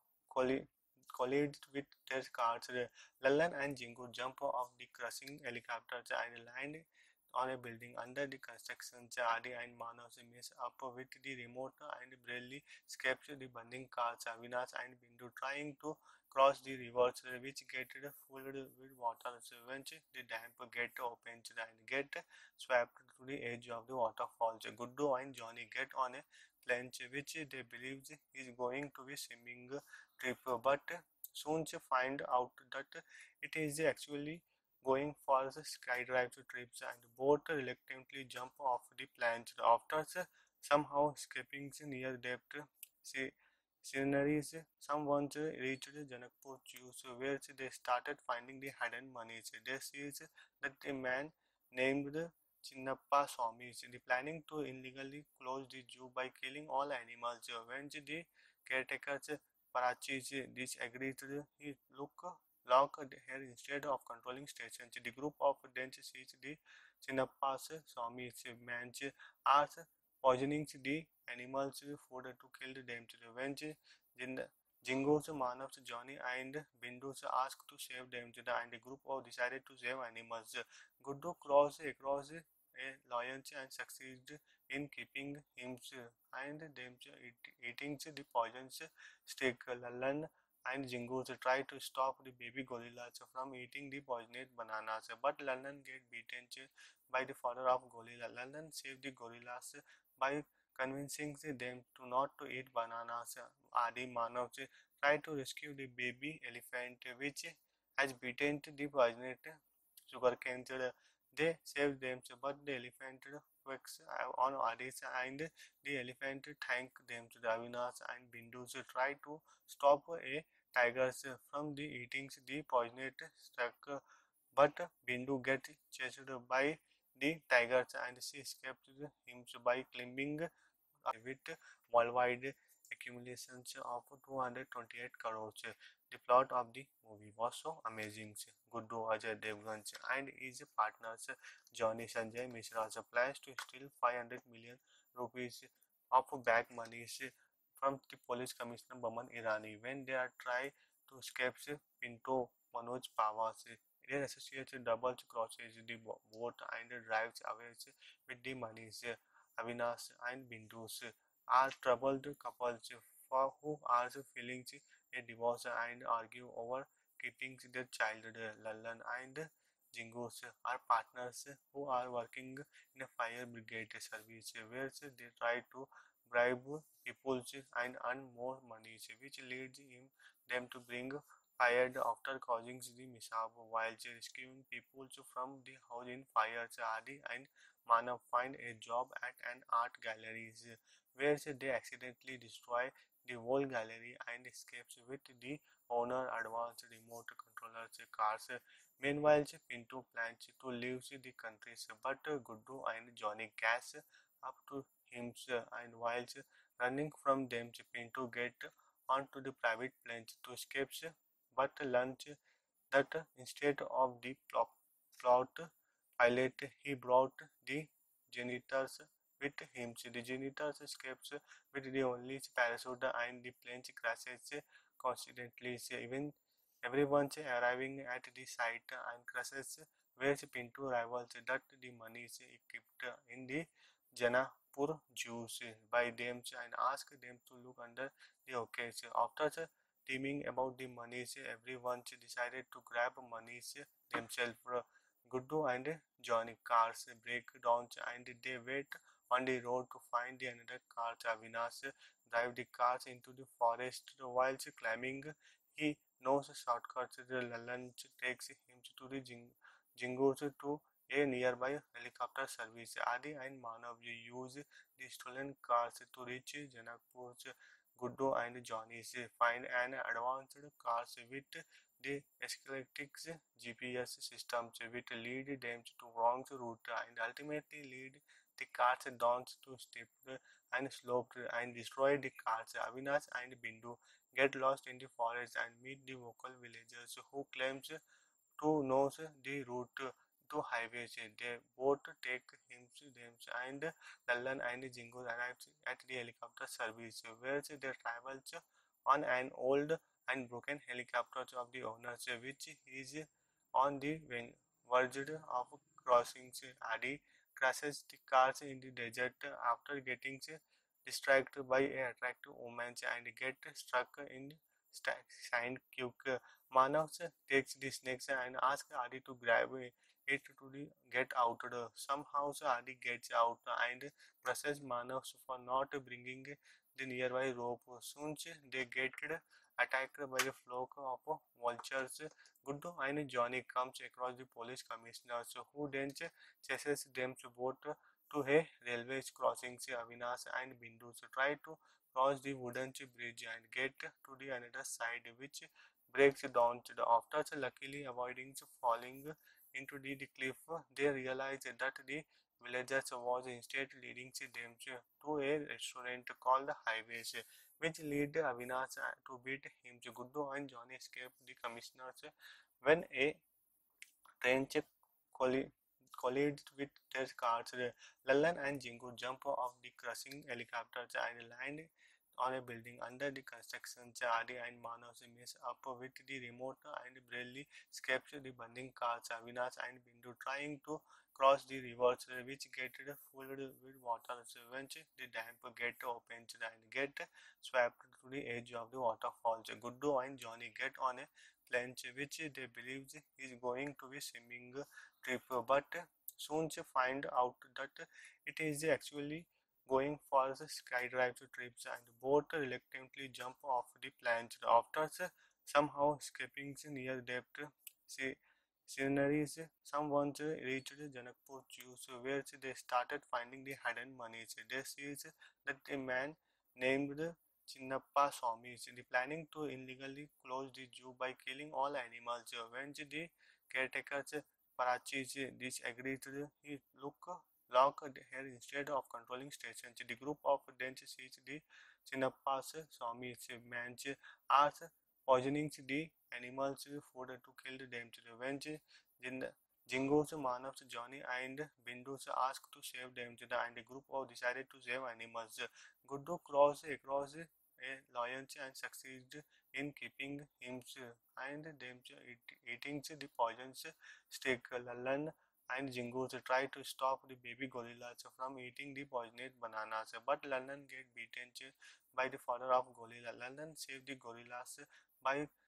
collided with their cars. Lallan and Jingu jump off the crushing helicopters and land on a building under the construction. Adi and Manas mess up with the remote and barely escapes the burning cars. Avinash and Bindu trying to cross the rivers which get filled with water. So once the dam get opened and get swept to the edge of the waterfalls, Guddu and Johnny get on a planche which they believe is going to be swimming trip, but soon find out that it is actually going for the skydive trips and both reluctantly jump off the planche after somehow escaping near depth. See, sceneries, someone reached Janakpur Jews where they started finding the hidden monies. They sees that a man named Chinnappa Swami is planning to illegally close the zoo by killing all animals. When the caretakers Parachis disagreed, he locked here instead of controlling stations. The group of then sees the Chinnappa's Swami's man are poisoning the animals food to kill them. When Jingo's Manav's Johnny and Bindu's asked to save them, and the group of decided to save animals. Guddu crossed across a lion and succeeded in keeping him and them eating the poisonous stick. Lallan and Jingo's try to stop the baby gorillas from eating the poisonous bananas, but Lallan get beaten by the father of gorilla. Lallan saved the gorillas by convincing them to not to eat bananas. Adi Manav tried to rescue the baby elephant which has beaten the poisonous sugarcane. They saved them, but the elephant works on Adi's and the elephant thanked them. The Avinas and Bindus try to stop a tigers from the eating the poisonous stuck, but Bindu gets chased by the tigers and she escaped him by climbing with worldwide accumulations of 228 crores. The plot of the movie was so amazing. Guddu Ajay Devgan and his partners Johnny Sanjay Mishra plans to steal 500 million rupees of bag money from the police commissioner Baman Irani when they are trying to escape Pinto Manoj Pawar. Their associates double crosses the boat and drives away with the money. Avinash and Bindus are troubled couples for who are feeling a divorce and argue over keeping their child. Lallan and Jingos are partners who are working in a fire brigade service where they try to bribe people and earn more money, which leads them to bring fire after causing the mishap while rescuing people from the house in fire. Adi and Manav find a job at an art gallery where they accidentally destroy the whole gallery and escapes with the owner advanced remote controller cars. Meanwhile, Pinto plans to leave the country, but Guddu and Johnny catch up to him, and while running from them, Pinto get onto the private planes to escape, but learns that instead of the plot pilot, he brought the janitors with him. The janitors escapes with the only parachute and the plane crashes constantly. Even everyone arriving at the site and crashes where Pinto rivals that the money is equipped in the Janapur Jews by them and ask them to look under the occasion. After teaming about the monies, everyone decided to grab monies themselves. Guddu and Johnny cars break down and they wait on the road to find the another car. Avinash drive the cars into the forest while climbing. He knows shortcuts. The lunch takes him to the Jingos to a nearby helicopter service. Adi and Manav use the stolen cars to reach Janakpur. Guddu and Johnny find an advanced cars with the Escalatics GPS systems which lead them to wrong route and ultimately lead the cars down to steep and sloped and destroy the cars. Avinash and Bindu get lost in the forest and meet the local villagers who claims to knows the route to highways. They both take him them and Lallan and Jingo arrives at the helicopter service where they travel on an old and broken helicopter of the owners which is on the verge of crossing. Adi crashes the cars in the desert after getting distracted by a attractive woman and get stuck in sand cube. Manav takes the snakes and asks Adi to grab it to get out. Somehow Adi gets out and presses Manav for not bringing the nearby rope. Soon they get attacked by a flock of vultures. Guddu and Johnny comes across the police commissioners who then chases them both to a railway crossing. Avinash and Bindu try to cross the wooden bridge and get to the another side which breaks down to the after luckily avoiding falling into the cliff. They realize that the villagers was instead leading them to a restaurant called the Highways, which lead Avinash to beat him. Guddu and Johnny escape the commissioners when a train collided with their cars. Lallan and Jingu jump off the crushing helicopter and land on a building under the construction. Adi and Manas mess up with the remote and barely escapes the burning cars. Avinash and Bindu trying to cross the rivers which get full with water. When the dam get opened and get swept to the edge of the waterfalls. Guddu and Johnny get on a plane which they believe is going to be swimming trip, but soon they find out that it is actually going for the skydive trips and both reluctantly jump off the plane after somehow escaping near depth sceneries. Someone reached Janakpur Jews where they started finding the hidden monies. They see that a man named Chinnappa Swami is planning to illegally close the zoo by killing all animals. When the caretakers Parachis disagreed, he locked here instead of controlling stations. The group of then sees the Chinnappa's Swami's men are poisoning the animals' food to kill them. When Jingo's Manav's Johnny and Bindu's ask to save them, and the group of decided to save animals. Guddu cross across a lion and succeed in keeping him and them eating the poisons stick. Lallan and Jingo's try to stop the baby gorillas from eating the poisonous bananas, but Lallan get beaten by the father of gorilla. Lallan save the gorillas by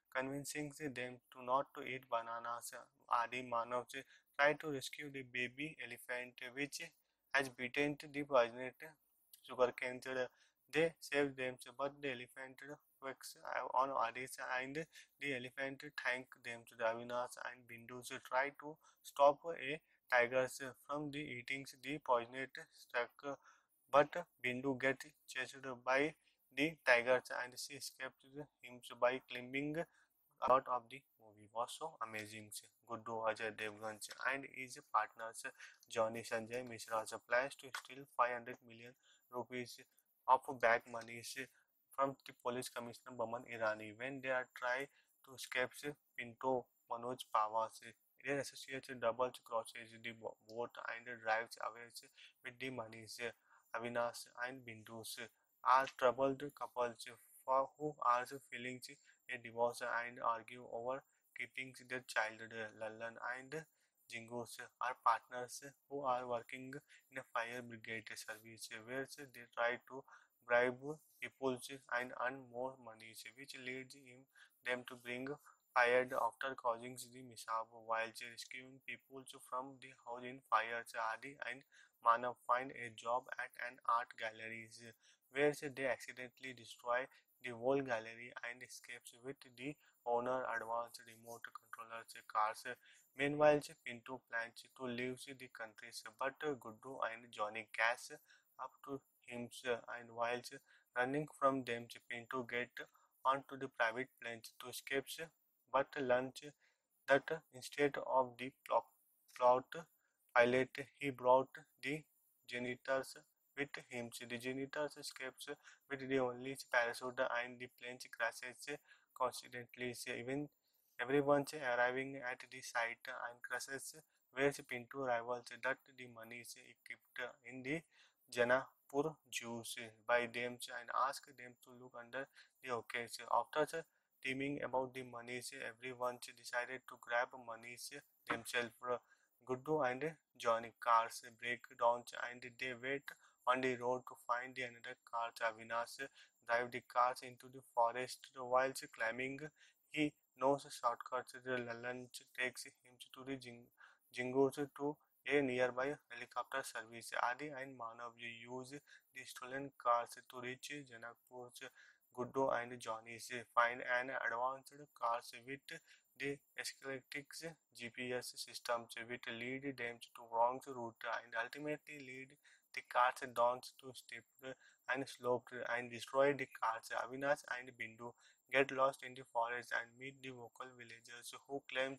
convincing them to not to eat bananas. Adi Manav try to rescue the baby elephant which has bitten the poisoned sugarcane. They save them, but the elephant quakes on Adi's and the elephant thank them. Avinash and Bindu try to stop a tigers from the eating the poisoned stuck, but Bindu gets chased by the tigers and she escaped him by climbing lot of the movie was so amazing. Guddu Ajay Devgan and his partners Johnny Sanjay Mishra plans to steal 500 million rupees of bag money from the police commissioner Baman Irani. When they are try to escape Pinto Manoj Pawar, their associate double crosses the boat and drives away with the money. Avinash and Bindus are troubled couples for who are feeling a divorce and argue over keeping their child. Lallan and Jingos are partners who are working in a fire brigade service where they try to bribe people and earn more money, which leads them to bring fire after causing the mishap while rescuing people from the house in fire. Adi and Manav find a job at an art gallery where they accidentally destroy the whole gallery and escapes with the owner advanced remote controllers cars. Meanwhile, Pinto plans to leave the country, but Guddu and Johnny catch up to him and whilst running from them, Pinto get onto the private plane to escape, but learns that instead of the plot pilot, he brought the janitors with him. The janitors escapes with the only parachute and the plane crashes constantly. Even everyone arriving at the site and crashes where Pinto rivals that the money is equipped in the Janapur Jews by them and ask them to look under the occasion. After teaming about the monies, everyone decided to grab monies themselves. Guddu and Johnny cars break down and they wait on the road to find the another car. Avinash drive the cars into the forest while climbing. He knows shortcuts. The lunch takes him to the Jingos to a nearby helicopter service. Adi and Manav use the stolen cars to reach Janakpur. Guddu and Johnny find an advanced cars with the Escalatics GPS systems which lead them to wrong route and ultimately lead the cars down to steep and sloped and destroy the cars. Avinash and Bindu get lost in the forest and meet the local villagers who claims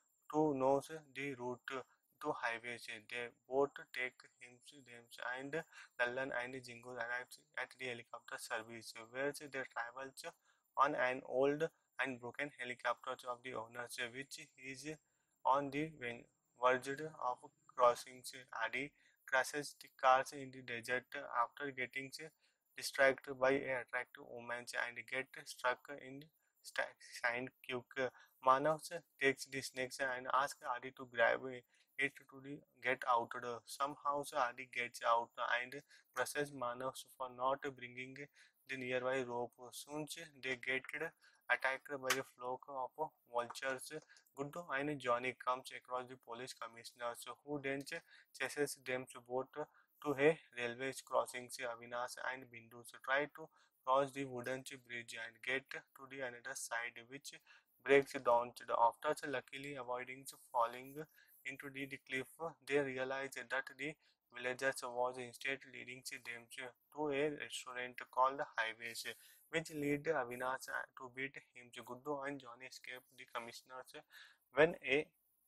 to know the route to highways. They both take him them and Lallan and Jingo arrive at the helicopter service where they travel on an old and broken helicopter of the owners which is on the verge of crossing. Adi crashes the cars in the desert after getting distracted by an attractive woman and get stuck in sand queue. Manav takes the snakes and asks Adi to grab it to get out. Somehow Adi gets out and presses Manav for not bringing the nearby rope. Soon they get attacked by a flock of vultures. Guddu and Johnny comes across the police commissioners who then chases them both to a railway crossing. Avinash and Bindu try to cross the wooden bridge and get to the another side which breaks down after luckily avoiding falling into the cliff. They realize that the villagers was instead leading them to a restaurant called the Highways, which lead Avinash to beat him. Guddu and Johnny escape the commissioners when a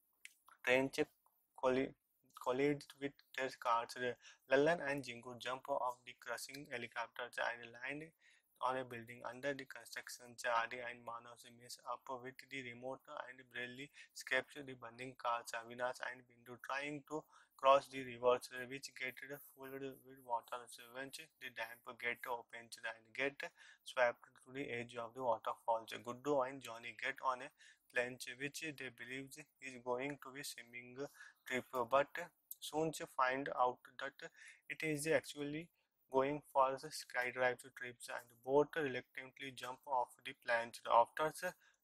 train colli- collided with their cars. Lallan and Jingu jump off the crushing helicopters and land on a building under the construction. Adi and Manav mess up with the remote and barely escapes the burning cars. Avinash and Bindu trying to cross the rivers which get full with water. When the dam get open and get swept to the edge of the waterfalls. Guddu and Johnny get on a plunge which they believe is going to be swimming trip, but soon they find out that it is actually going for the skydive trips and both reluctantly jump off the plane. After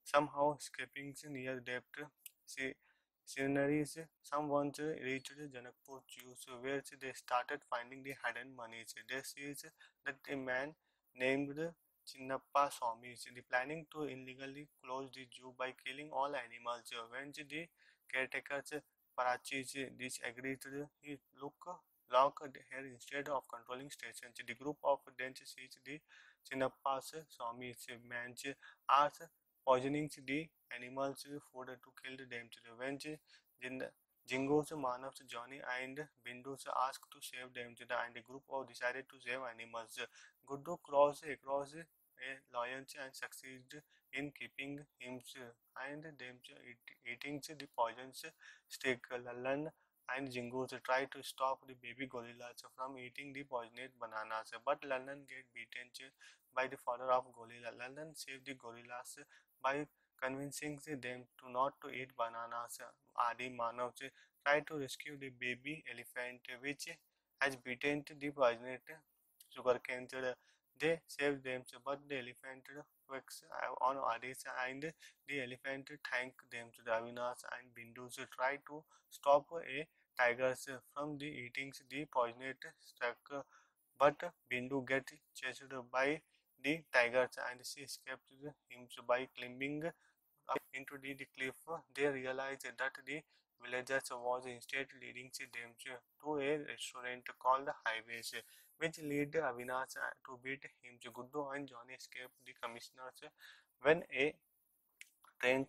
somehow escaping near depth sceneries. Some once reached Janakpur Jews, where they started finding the hidden monies. They sees that a man named Chinnappa Swami is planning to illegally close the zoo by killing all animals. When the caretakers Parachis disagreed, he locked here instead of controlling stations. The group of dents sees the Chinnappa's Swami's man's are poisoning the animals' food to kill them. When Jingo's Manav's Johnny and Bindu's asked to save them, and the group of decided to save animals. Guddu crossed across a lion and succeeded in keeping him and them eating the poisonous stick. Lallan and Jingo's try to stop the baby gorillas from eating the poisonous bananas, but Lallan get beaten by the father of gorilla. Lallan saved the gorillas by convincing them to not to eat bananas. Adi Manav tried to rescue the baby elephant which has beaten the poisoned sugarcane. They saved them, but the elephant works on Adi's and the elephant thanked them. The Avinash and Bindus tried to stop a tigers from the eating the poisoned stuck, but Bindu get chased by the tigers and she escaped him by climbing up into the cliff. They realized that the villagers was instead leading them to a restaurant called the Highways, which lead Avinash to beat him. Guddu and Johnny escaped the commissioners when a train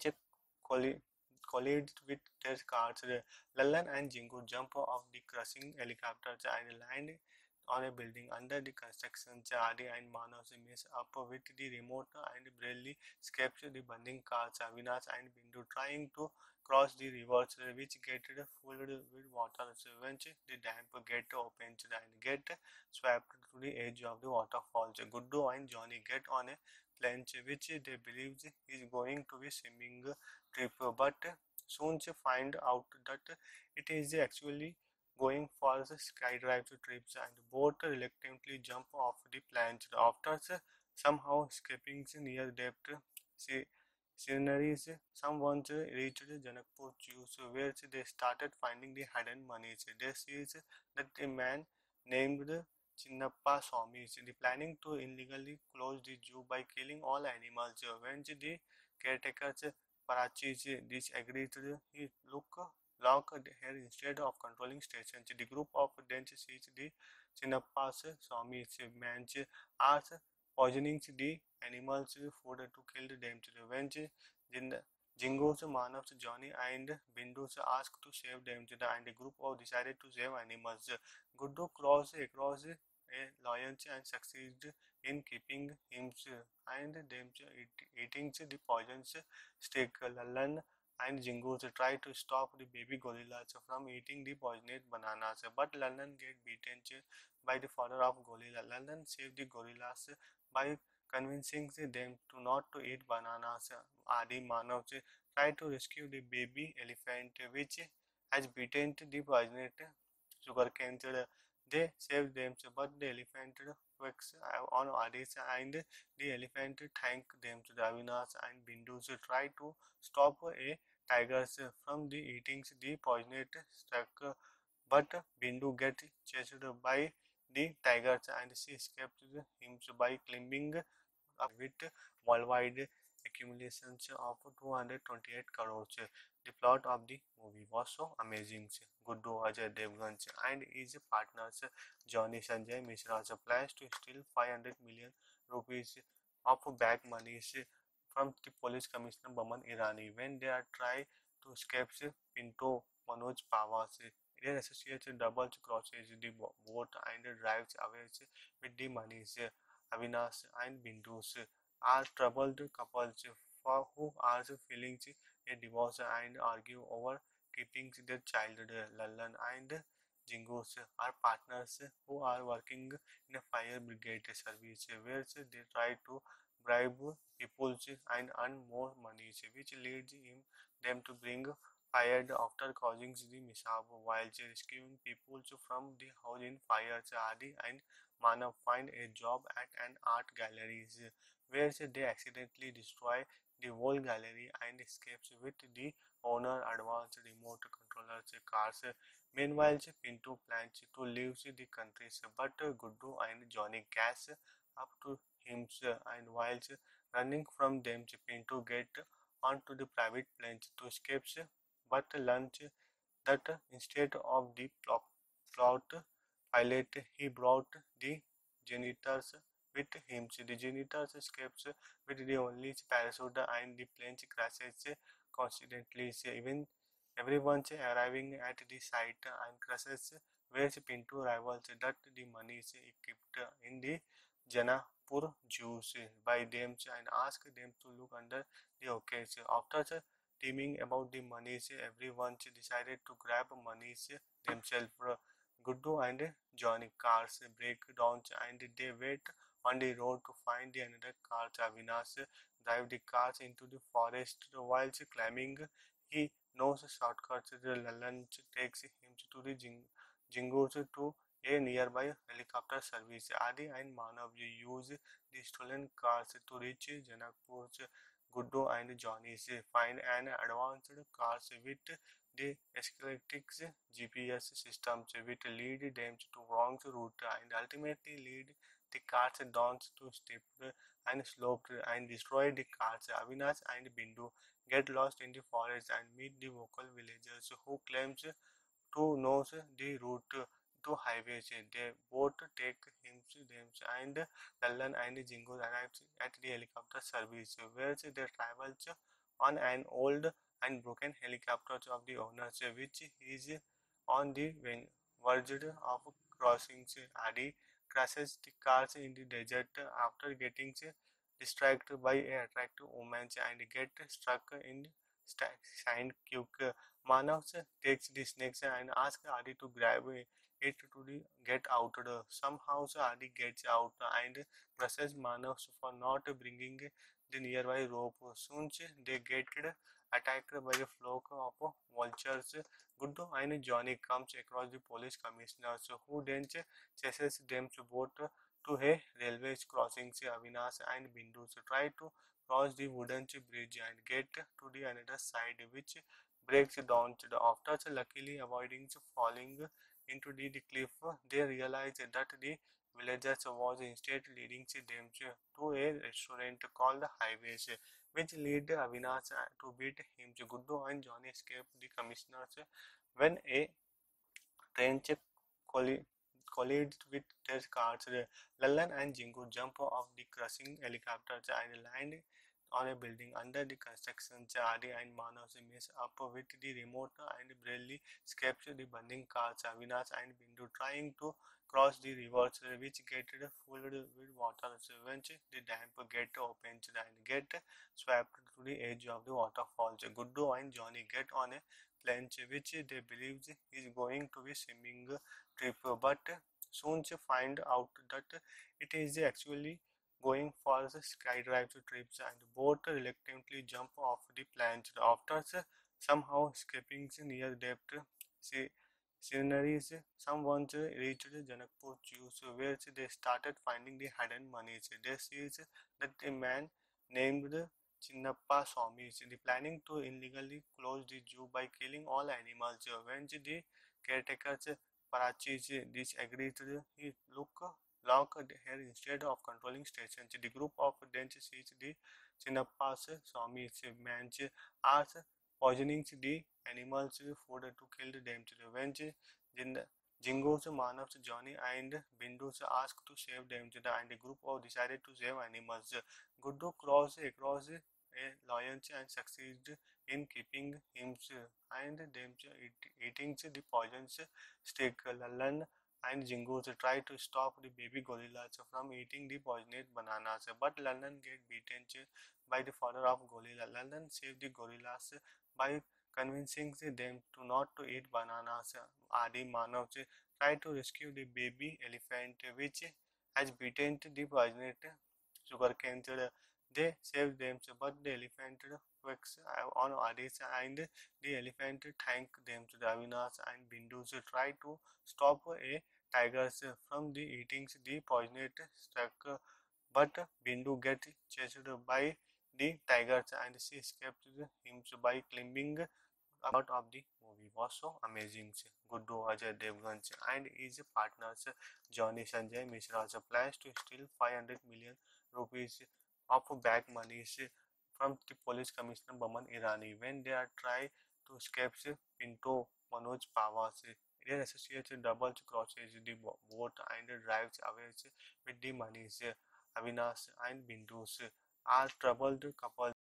collided with their cars. Lallan and Jingu jump off the crushing helicopters and land on a building under the construction. Adi and Manas mess up with the remote and barely escapes the burning cars. Avinash and Bindu trying to cross the rivers which get full with water. When the dam get opened and get swept to the edge of the waterfalls. Guddu and Johnny get on a planche which they believe is going to be swimming trip, but soon find out that it is actually going for the skydive trips and both reluctantly jump off the planche after somehow escaping near depth sceneries. Some once reached Janakpur Jews, where they started finding the hidden monies. They sees that a man named Chinnappa Swami is planning to illegally close the zoo by killing all animals. When the caretakers Parachis disagreed, he locked here instead of controlling stations. The group of dents sees the Chinnappa's Swami's man's are poisoning the animals' food to kill them. When Jingo's Manav's Johnny and Bindu's asked to save them, and the group of decided to save animals. Guddu crossed across a lion and succeeded in keeping him and them eating the poisonous stick. Lallan and Jingo's try to stop the baby gorillas from eating the poisonous bananas, but Lallan get beaten by the father of gorilla. Lallan saved the gorillas by convincing them to not to eat bananas. Adi Manav tried to rescue the baby elephant which has beaten the poisoned sugarcane. They saved them, but the elephant works on Adi's and the elephant thanked them. The Avinash and Bindus tried to stop a tigers from the eating the poisoned stuck, but Bindu get chased by the tigers and she escaped him by climbing up with worldwide accumulations of 228 crores. The plot of the movie was so amazing. Guddu Ajay Devgan and his partners Johnny Sanjay Mishra plans to steal 500 million rupees of bag money from the police commissioner Baman Irani when they are trying to escape Pinto Manoj Pawar. Their associates double crosses the boat and drives away with the money. Avinash and Bindus are troubled couples for who are feeling a divorce and argue over keeping their child. Lallan and Jingus are partners who are working in a fire brigade service where they try to bribe people and earn more money, which leads them to bring fire after causing the mishap while rescuing people from the house in fire. Adi and Manav find a job at an art gallery where they accidentally destroy the whole gallery and escapes with the owner advanced remote controllers cars. Meanwhile, Pinto plans to leave the country, but Guddu and Johnny catch up to him, and whilst running from them, Pinto get onto the private planes to escape, but learns that instead of the plot pilot, he brought the janitors with him. The janitors escapes with the only parachute and the plane crashes constantly. Even everyone arriving at the site and crashes where Pinto rivals that the money is kept in the Janapur Jews by them and ask them to look under the occasion. After teaming about the monies, everyone decided to grab monies themselves. Guddu and Johnny cars break down and they wait on the road to find the another cars. Avinash drive the cars into the forest while climbing. He knows shortcuts. The lunch takes him to the Jingos to a nearby helicopter service. Adi and Manav use the stolen cars to reach Janakpur. Guddu and Johnny find an advanced cars with the Escalatics GPS systems which lead them to wrong route and ultimately lead the cars down to steep and sloped and destroy the cars. Avinash and Bindu get lost in the forest and meet the local villagers who claims to know the route to highways. They both take him them and Lallan and Jingo arrive at the helicopter service where they travel on an old and broken helicopter of the owners which is on the verge of crossing. Adi crashes the cars in the desert after getting distracted by a attractive woman and get stuck in sand cube. Manav takes the snakes and asks Adi to grab it to get out. Somehow Adi gets out and crushes Manav for not bringing the nearby rope. Soon they get attacked by a flock of vultures. Guddu and Johnny comes across the police commissioners who then chases them both to a railway crossing. Avinash and Bindu try to cross the wooden bridge and get to the another side which breaks down after luckily avoiding falling into the cliff. They realize that the villagers was instead leading them to a restaurant called Highways, which lead Avinash to beat him. Guddu and Johnny escape the commissioners when a train collided with their cars. Lallan and Jingu jump off the crushing helicopters and land on a building under the construction. Adi and Manas mess up with the remote and barely escapes the burning cars. Avinash and Bindu trying to cross the rivers which get full with water. When the dam get opened and get swept to the edge of the waterfalls. Guddu and Johnny get on a plunge which they believe is going to be swimming trip, but soon they find out that it is actually going for the skydive trips and both reluctantly jump off the planche after somehow escaping near depth sceneries. Someone reached Janakpur Jews where they started finding the hidden monies. They see that a man named Chinnappa Swami is planning to illegally close the zoo by killing all animals. When the caretakers Parachis disagreed, he locked here instead of controlling stations. The group of then sees the Chinnappa's Swami's man are poisoning the animals food to kill them. When Jingo's Manav's Johnny and Bindu's ask to save them and the group of decided to save animals. Guddu cross across a lion and succeed in keeping him and them eating the poisons stick. Lallan and Jingo's try to stop the baby gorillas from eating the poisoned bananas, but Lallan get beaten by the father of gorilla. Lallan saved the gorillas by convincing them to not to eat bananas. Adi Manav try to rescue the baby elephant which has beaten the poisoned sugarcane. They save them, but the elephant works on Adi's and the elephant thank them to the Avinash and Bindu try to stop a tigers from the eating the poisoned stuck, but Bindu get chased by the tigers and she escaped him by climbing about of the movie was so amazing. Guddu Ajay Devgan and his partners Johnny Sanjay Mishra plans to steal 500 million rupees of bag money from the police commissioner Baman Irani when they are trying to escape Pinto Manoj Pawar. Indian associates double crosses the boat and drives away with the money. Avinash and Bindu are troubled couple